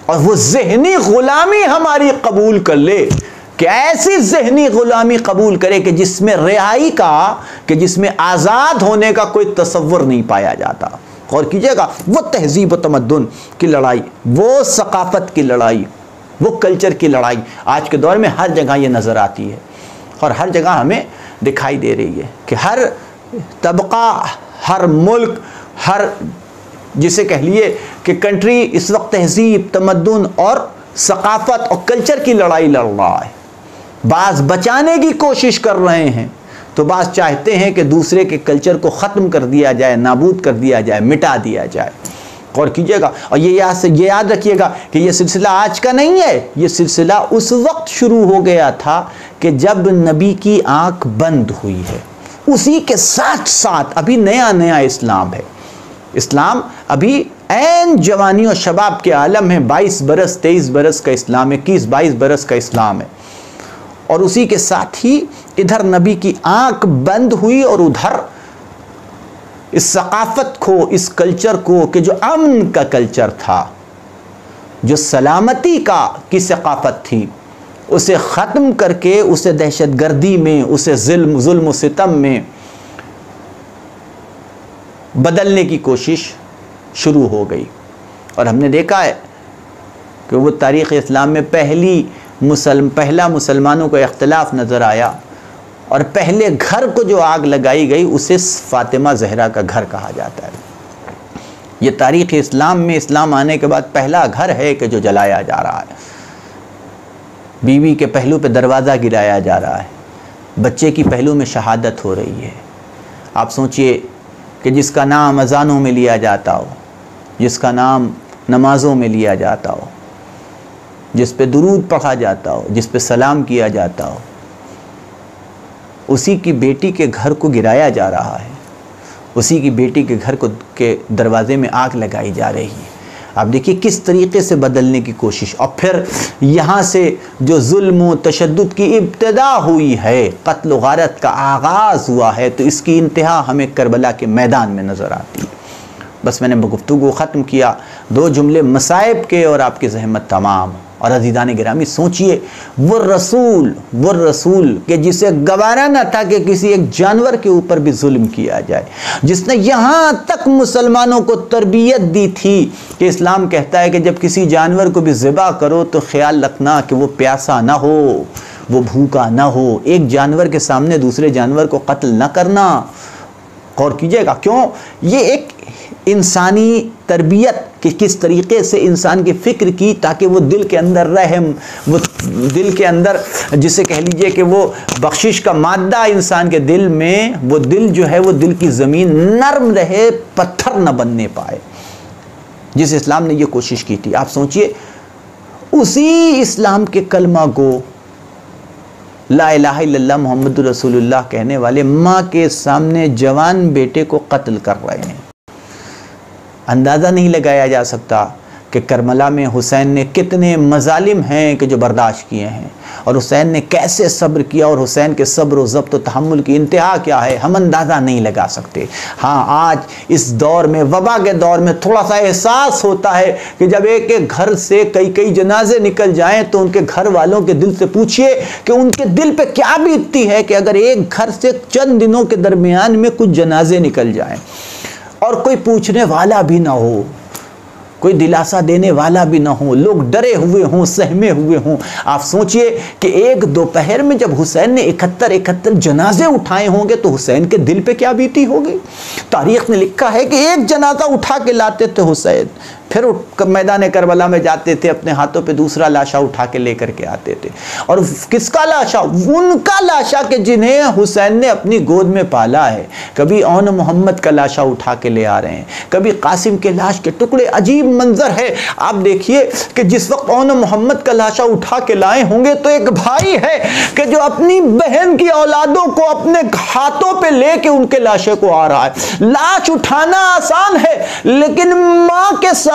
اور وہ ذہنی غلامی ہماری قبول کر لے، کہ ایسی ذہنی غلامی قبول کرے کہ جس میں رہائی کا، کہ جس میں آزاد ہونے کا کوئی تصور نہیں پایا جاتا۔ غور کیجئے گا، وہ تہذیب و تمدن کی لڑائی، وہ ثقافت کی لڑائی، وہ کلچر کی لڑائی آج کے دور میں ہر جگہ یہ نظر آتی ہے، اور ہر جگہ ہمیں دکھائی دے رہی ہے کہ ہر طبقہ، ہر ملک، ہر جسے کہہ لیے کہ کنٹری اس وقت تہذیب، تمدن اور ثقافت اور کلچر کی لڑائی لڑ رہا ہے۔ بعض بچانے کی کوشش کر رہے ہیں تو بعض چاہتے ہیں کہ دوسرے کے کلچر کو ختم کر دیا جائے، نابود کر دیا جائے، مٹا دیا جائے۔ غور کیجئے گا، اور یہ یاد رکھیے گا کہ یہ سلسلہ آج کا نہیں ہے، یہ سلسلہ اس وقت شروع ہو گیا تھا کہ جب نبی کی آنکھ بند ہوئی ہے۔ اسی کے ساتھ ساتھ ابھی نیا نیا اسلام ہے، اسلام ابھی عین جوانی اور شباب کے عالم ہے، 22 برس 23 برس کا اسلام ہے، 21 22 برس کا اسلام ہے، اور اسی کے ساتھ ہی ادھر نبی کی آنکھ بند ہوئی اور ادھر اس ثقافت کو، اس کلچر کو کہ جو امن کا کلچر تھا، جو سلامتی کی ثقافت تھی، اسے ختم کر کے اسے دہشت گردی میں، اسے ظلم و ستم میں بدلنے کی کوشش شروع ہو گئی۔ اور ہم نے دیکھا ہے کہ وہ تاریخ اسلام میں پہلا مسلمانوں کو اختلاف نظر آیا، اور پہلے گھر کو جو آگ لگائی گئی اسے فاطمہ زہرا کا گھر کہا جاتا ہے۔ یہ تاریخ اسلام میں اسلام آنے کے بعد پہلا گھر ہے کہ جو جلایا جا رہا ہے، بیوی کے پہلو پہ دروازہ گرایا جا رہا ہے، بچے کی پہلو میں شہادت ہو رہی ہے۔ آپ سوچئے کہ جس کا نام اذانوں میں لیا جاتا ہو، جس کا نام نمازوں میں لیا جاتا ہو، جس پہ درود پڑھا جاتا ہو، جس پہ سلام کیا جاتا ہو، اسی کی بیٹی کے گھر کو گرایا جا رہا ہے، اسی کی بیٹی کے گھر کے دروازے میں آگ لگائی جا رہی ہے۔ آپ دیکھیے کس طریقے سے بدلنے کی کوشش، اور پھر یہاں سے جو ظلم و تشدد کی ابتدا ہوئی ہے، قتل و غارت کا آغاز ہوا ہے، تو اس کی انتہا ہمیں کربلا کے میدان میں نظر آتی ہے۔ بس میں نے گفتگو ختم کیا 2 جملے مصائب کے اور آپ کی زحمت تمام۔ اور عزیزان گرامی سوچئے، وہ رسول کہ جسے گوارا نہ تھا کہ کسی ایک جانور کے اوپر بھی ظلم کیا جائے، جس نے یہاں تک مسلمانوں کو تربیت دی تھی کہ اسلام کہتا ہے کہ جب کسی جانور کو بھی ذبح کرو تو خیال رکھنا کہ وہ پیاسا نہ ہو، وہ بھوکا نہ ہو، ایک جانور کے سامنے دوسرے جانور کو قتل نہ کرنا۔ غور کیجئے گا، کیوں؟ یہ ایک انسانی تربیت کہ کس طریقے سے انسان کی فکر کی تاکہ وہ دل کے اندر رحم، وہ دل کے اندر جسے کہہ لیجئے کہ وہ بخشش کا مادہ انسان کے دل میں، وہ دل جو ہے وہ دل کی زمین نرم رہے، پتھر نہ بننے پائے، جس اسلام نے یہ کوشش کی تھی۔ آپ سوچئے اسی اسلام کے کلمہ گو، لا الہ الا اللہ محمد رسول اللہ کہنے والے ماں کے سامنے جوان بیٹے کو قتل کر رہے ہیں۔ اندازہ نہیں لگایا جا سکتا کہ کربلا میں حسین نے کتنے مظالم ہیں کہ جو برداشت کیے ہیں، اور حسین نے کیسے صبر کیا، اور حسین کے صبر و ضبط و تحمل کی انتہا کیا ہے ہم اندازہ نہیں لگا سکتے۔ ہاں آج اس دور میں، وبا کے دور میں تھوڑا سا احساس ہوتا ہے کہ جب ایک ایک گھر سے کئی جنازے نکل جائیں تو ان کے گھر والوں کے دل سے پوچھئے کہ ان کے دل پہ کیا بیتتی ہے کہ اگر ایک گھر سے چند دنوں کے درمیان میں کچھ جنازے نکل جائیں اور کوئی پوچھنے والا بھی نہ ہو، کوئی دلاسا دینے والا بھی نہ ہو، لوگ ڈرے ہوئے ہوں، سہمے ہوئے ہوں۔ آپ سوچئے کہ ایک دوپہر میں جب حسین نے 71 جنازے اٹھائے ہوں گے تو حسین کے دل پہ کیا بیتی ہوگی۔ تاریخ نے لکھا ہے کہ ایک جنازہ اٹھا کے لاتے تھے حسین، پھر میدان کربلا میں جاتے تھے، اپنے ہاتھوں پہ دوسرا لاشا اٹھا کے لے کر کے آتے تھے، اور کس کا لاشا؟ ان کا لاشا کہ جنہیں حسین نے اپنی گود میں پالا ہے۔ کبھی اون محمد کا لاشا اٹھا کے لے آ رہے ہیں، کبھی قاسم کے لاش کے ٹکڑے۔ عجیب منظر ہے، آپ دیکھیے کہ جس وقت اون محمد کا لاشا اٹھا کے لائے ہوں گے تو ایک بھائی ہے کہ جو اپنی بہن کی اولادوں کو اپنے ہاتھوں پہ لے کے ان کے لاشے کو آ رہا ہے۔ لاش اٹھانا آسان ہے، لیکن ماں کے ساتھ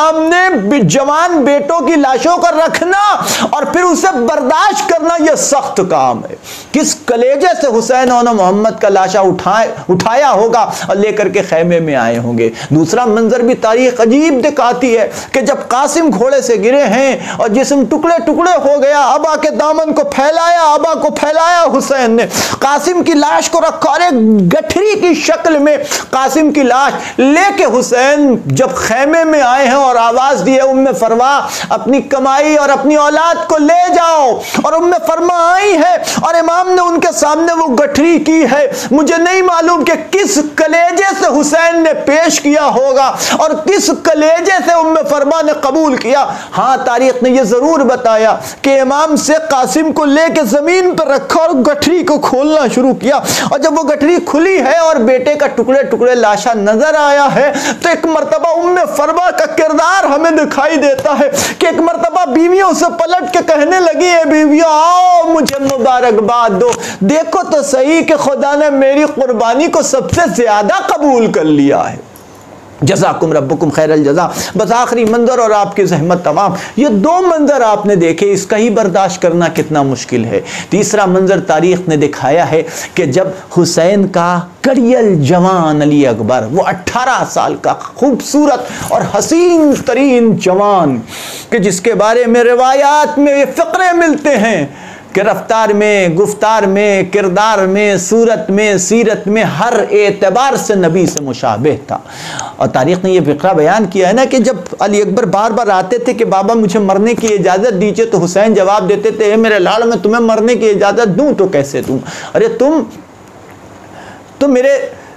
سامنے جوان بیٹوں کی لاشوں کا رکھنا اور پھر اسے برداشت کرنا یہ سخت کام ہے. کس کلیجے سے حسین اور محمد کا لاشا اٹھایا ہوگا اور لے کر کے خیمے میں آئے ہوں گے. دوسرا منظر بھی تاریخ عجیب دکھاتی ہے کہ جب قاسم گھوڑے سے گرے ہیں اور جسم ٹکڑے ٹکڑے ہو گیا, ابا کے دامن کو پھیلایا, ابا کو پھیلایا حسین نے, قاسم کی لاش کو رکھا اور ایک گٹھری کی شکل میں قاسم کی لاش لے کے حسین جب خیمے میں آئے ہیں اور آواز دی ہے ام فروا اپنی کمائی اور اپنی اولاد کو لے جاؤ, اور ام فرما آئی ہے اور امام نے ان کے سامنے وہ گٹھری کی ہے. مجھے نہیں معلوم کہ کس کلیجے سے حسین نے پیش کیا ہوگا اور کس کلیجے سے ام فرما نے قبول کیا. ہاں تاریخ نے یہ ضرور بتایا کہ امام سے قاسم کو لے کے زمین پر رکھا اور گٹھری کو کھولنا شروع کیا, اور جب وہ گٹھری کھلی ہے اور بیٹے کا ٹکڑے ٹکڑے لاشا نظر آیا ہے تو ایک مرتبہ ام فرما کا کردار ہمیں دکھائی دیتا ہے کہ ایک مرتبہ بیویوں سے پلٹ کے کہنے لگی ہے, بیویوں آؤ مجھے مبارکباد دو, دیکھو تو صحیح کہ خدا نے میری قربانی کو سب سے زیادہ قبول کر لیا ہے. جزاکم ربکم خیر الجزا. بس آخری منظر اور آپ کی زحمت تمام. یہ دو منظر آپ نے دیکھے, اس کا ہی برداشت کرنا کتنا مشکل ہے. تیسرا منظر تاریخ نے دکھایا ہے کہ جب حسین کا کڑیل جوان علی اکبر, وہ 18 سال کا خوبصورت اور حسین ترین جوان کہ جس کے بارے میں روایات میں یہ فقرے ملتے ہیں کہ رفتار میں, گفتار میں, کردار میں, صورت میں, سیرت میں ہر اعتبار سے نبی سے مشابہ تھا. اور تاریخ نے یہ فقرہ بیان کیا ہے نا کہ جب علی اکبر بار بار آتے تھے کہ بابا مجھے مرنے کی اجازت دیجئے تو حسین جواب دیتے تھے, اے میرے لاڑ میں تمہیں مرنے کی اجازت دوں تو کیسے دوں, ارے تم میرے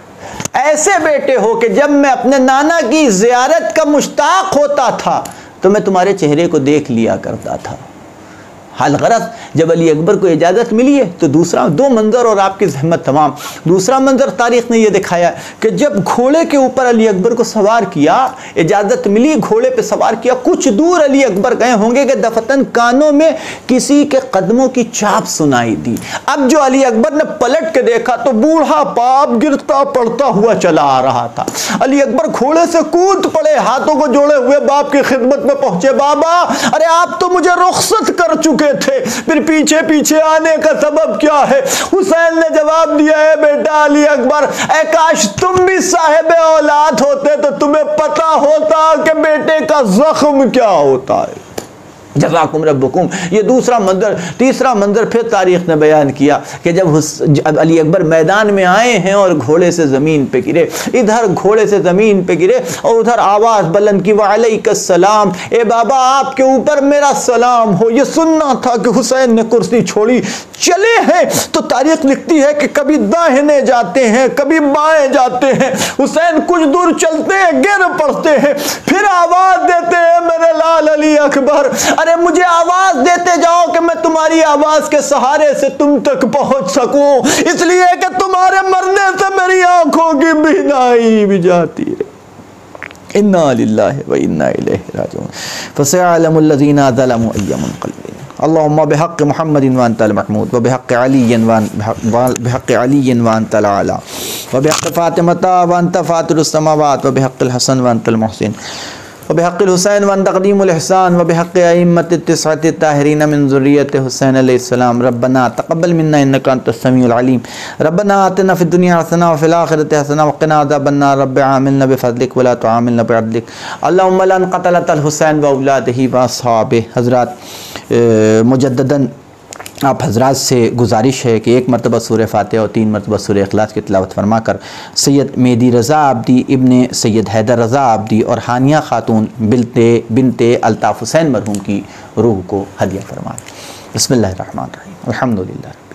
ایسے بیٹے ہو کہ جب میں اپنے نانا کی زیارت کا مشتاق ہوتا تھا تو میں تمہارے چہرے کو دیکھ لیا کرتا تھا. حال غرض جب علی اکبر کو اجازت ملی ہے تو دو منظر اور آپ کی زحمت تمام. دوسرا منظر تاریخ نے یہ دکھایا کہ جب گھوڑے کے اوپر علی اکبر کو سوار کیا, اجازت ملی, گھوڑے پہ سوار کیا, کچھ دور علی اکبر گئے ہوں گے کہ دفتن کانوں میں کسی کے قدموں کی چاپ سنائی دی. اب جو علی اکبر نے پلٹ کے دیکھا تو بوڑھا باپ گرتا پڑتا ہوا چلا آ رہا تھا. علی اکبر گھوڑے سے کود پڑے, ہاتھوں کو جوڑے ہوئے باپ کی خدمت میں پہنچے, بابا ارے آپ تو مجھے رخصت کر چکے تھے, پھر پیچھے پیچھے آنے کا سبب کیا ہے؟ حسین نے جواب دیا ہے, بیٹا علی اکبر اے کاش تم بھی صاحب اولاد ہوتے تو تمہیں پتا ہوتا کہ بیٹے کا زخم کیا ہوتا ہے. جزاکم ربکم. یہ دوسرا منظر. تیسرا منظر پھر تاریخ نے بیان کیا کہ جب علی اکبر میدان میں آئے ہیں اور گھوڑے سے زمین پہ گرے, ادھر گھوڑے سے زمین پہ گرے اور ادھر آواز بلند کی, وعلیک السلام, اے بابا آپ کے اوپر میرا سلام ہو. یہ سننا تھا کہ حسین نے کرسی چھوڑی, چلے ہیں تو تاریخ لکھتی ہے کہ کبھی داہنے جاتے ہیں کبھی بائیں جاتے ہیں. حسین کچھ دور چلتے ہیں, گر پڑتے ہیں, پھر آواز دیتے ہیں میرے لال علی اکبر, ارے مجھے آواز دیتے جاؤ کہ میں تمہاری آواز کے سہارے سے تم تک پہنچ سکوں, اس لیے کہ تمہارے مرنے سے میری آنکھوں کی بینائی بھی جاتی ہے. انا للہ و انا الیہ راجعون. فسيعلم الذين ظلموا أي منقلب. اللهم بحق محمد وانت المحمود, وبحق علي بحق علي وانت الاعلى, وبحق فاطمة وانت فاطر السماوات, وبحق الحسن وانت المحسن, وبحق الحسین وان تقدیم الاحسان, وبحق ائمة التسعة الطاہرین من ذریۃ حسین علیہ السلام. ربنا تقبل منا انک انت السمیع العلیم. ربنا آتنا فی الدنیا حسنہ وفی الآخرۃ حسنہ وقنا عذاب النار. رب عاملنا بفضلک ولا تعاملنا بعدلک. اللهم لعن قتلة الحسین واولادہ واصحابہ. حضرات مجدداً آپ حضرات سے گزارش ہے کہ ایک مرتبہ سورہ فاتحہ اور 3 مرتبہ سورہ اخلاص کی تلاوت فرما کر سید مہدی رضا عابدی ابن سید حیدر رضا عابدی اور ہانیہ خاتون بنت الطاف حسین مرحوم کی روح کو ہدیہ فرمائیں. بسم اللہ الرحمن الرحیم. الحمدللہ.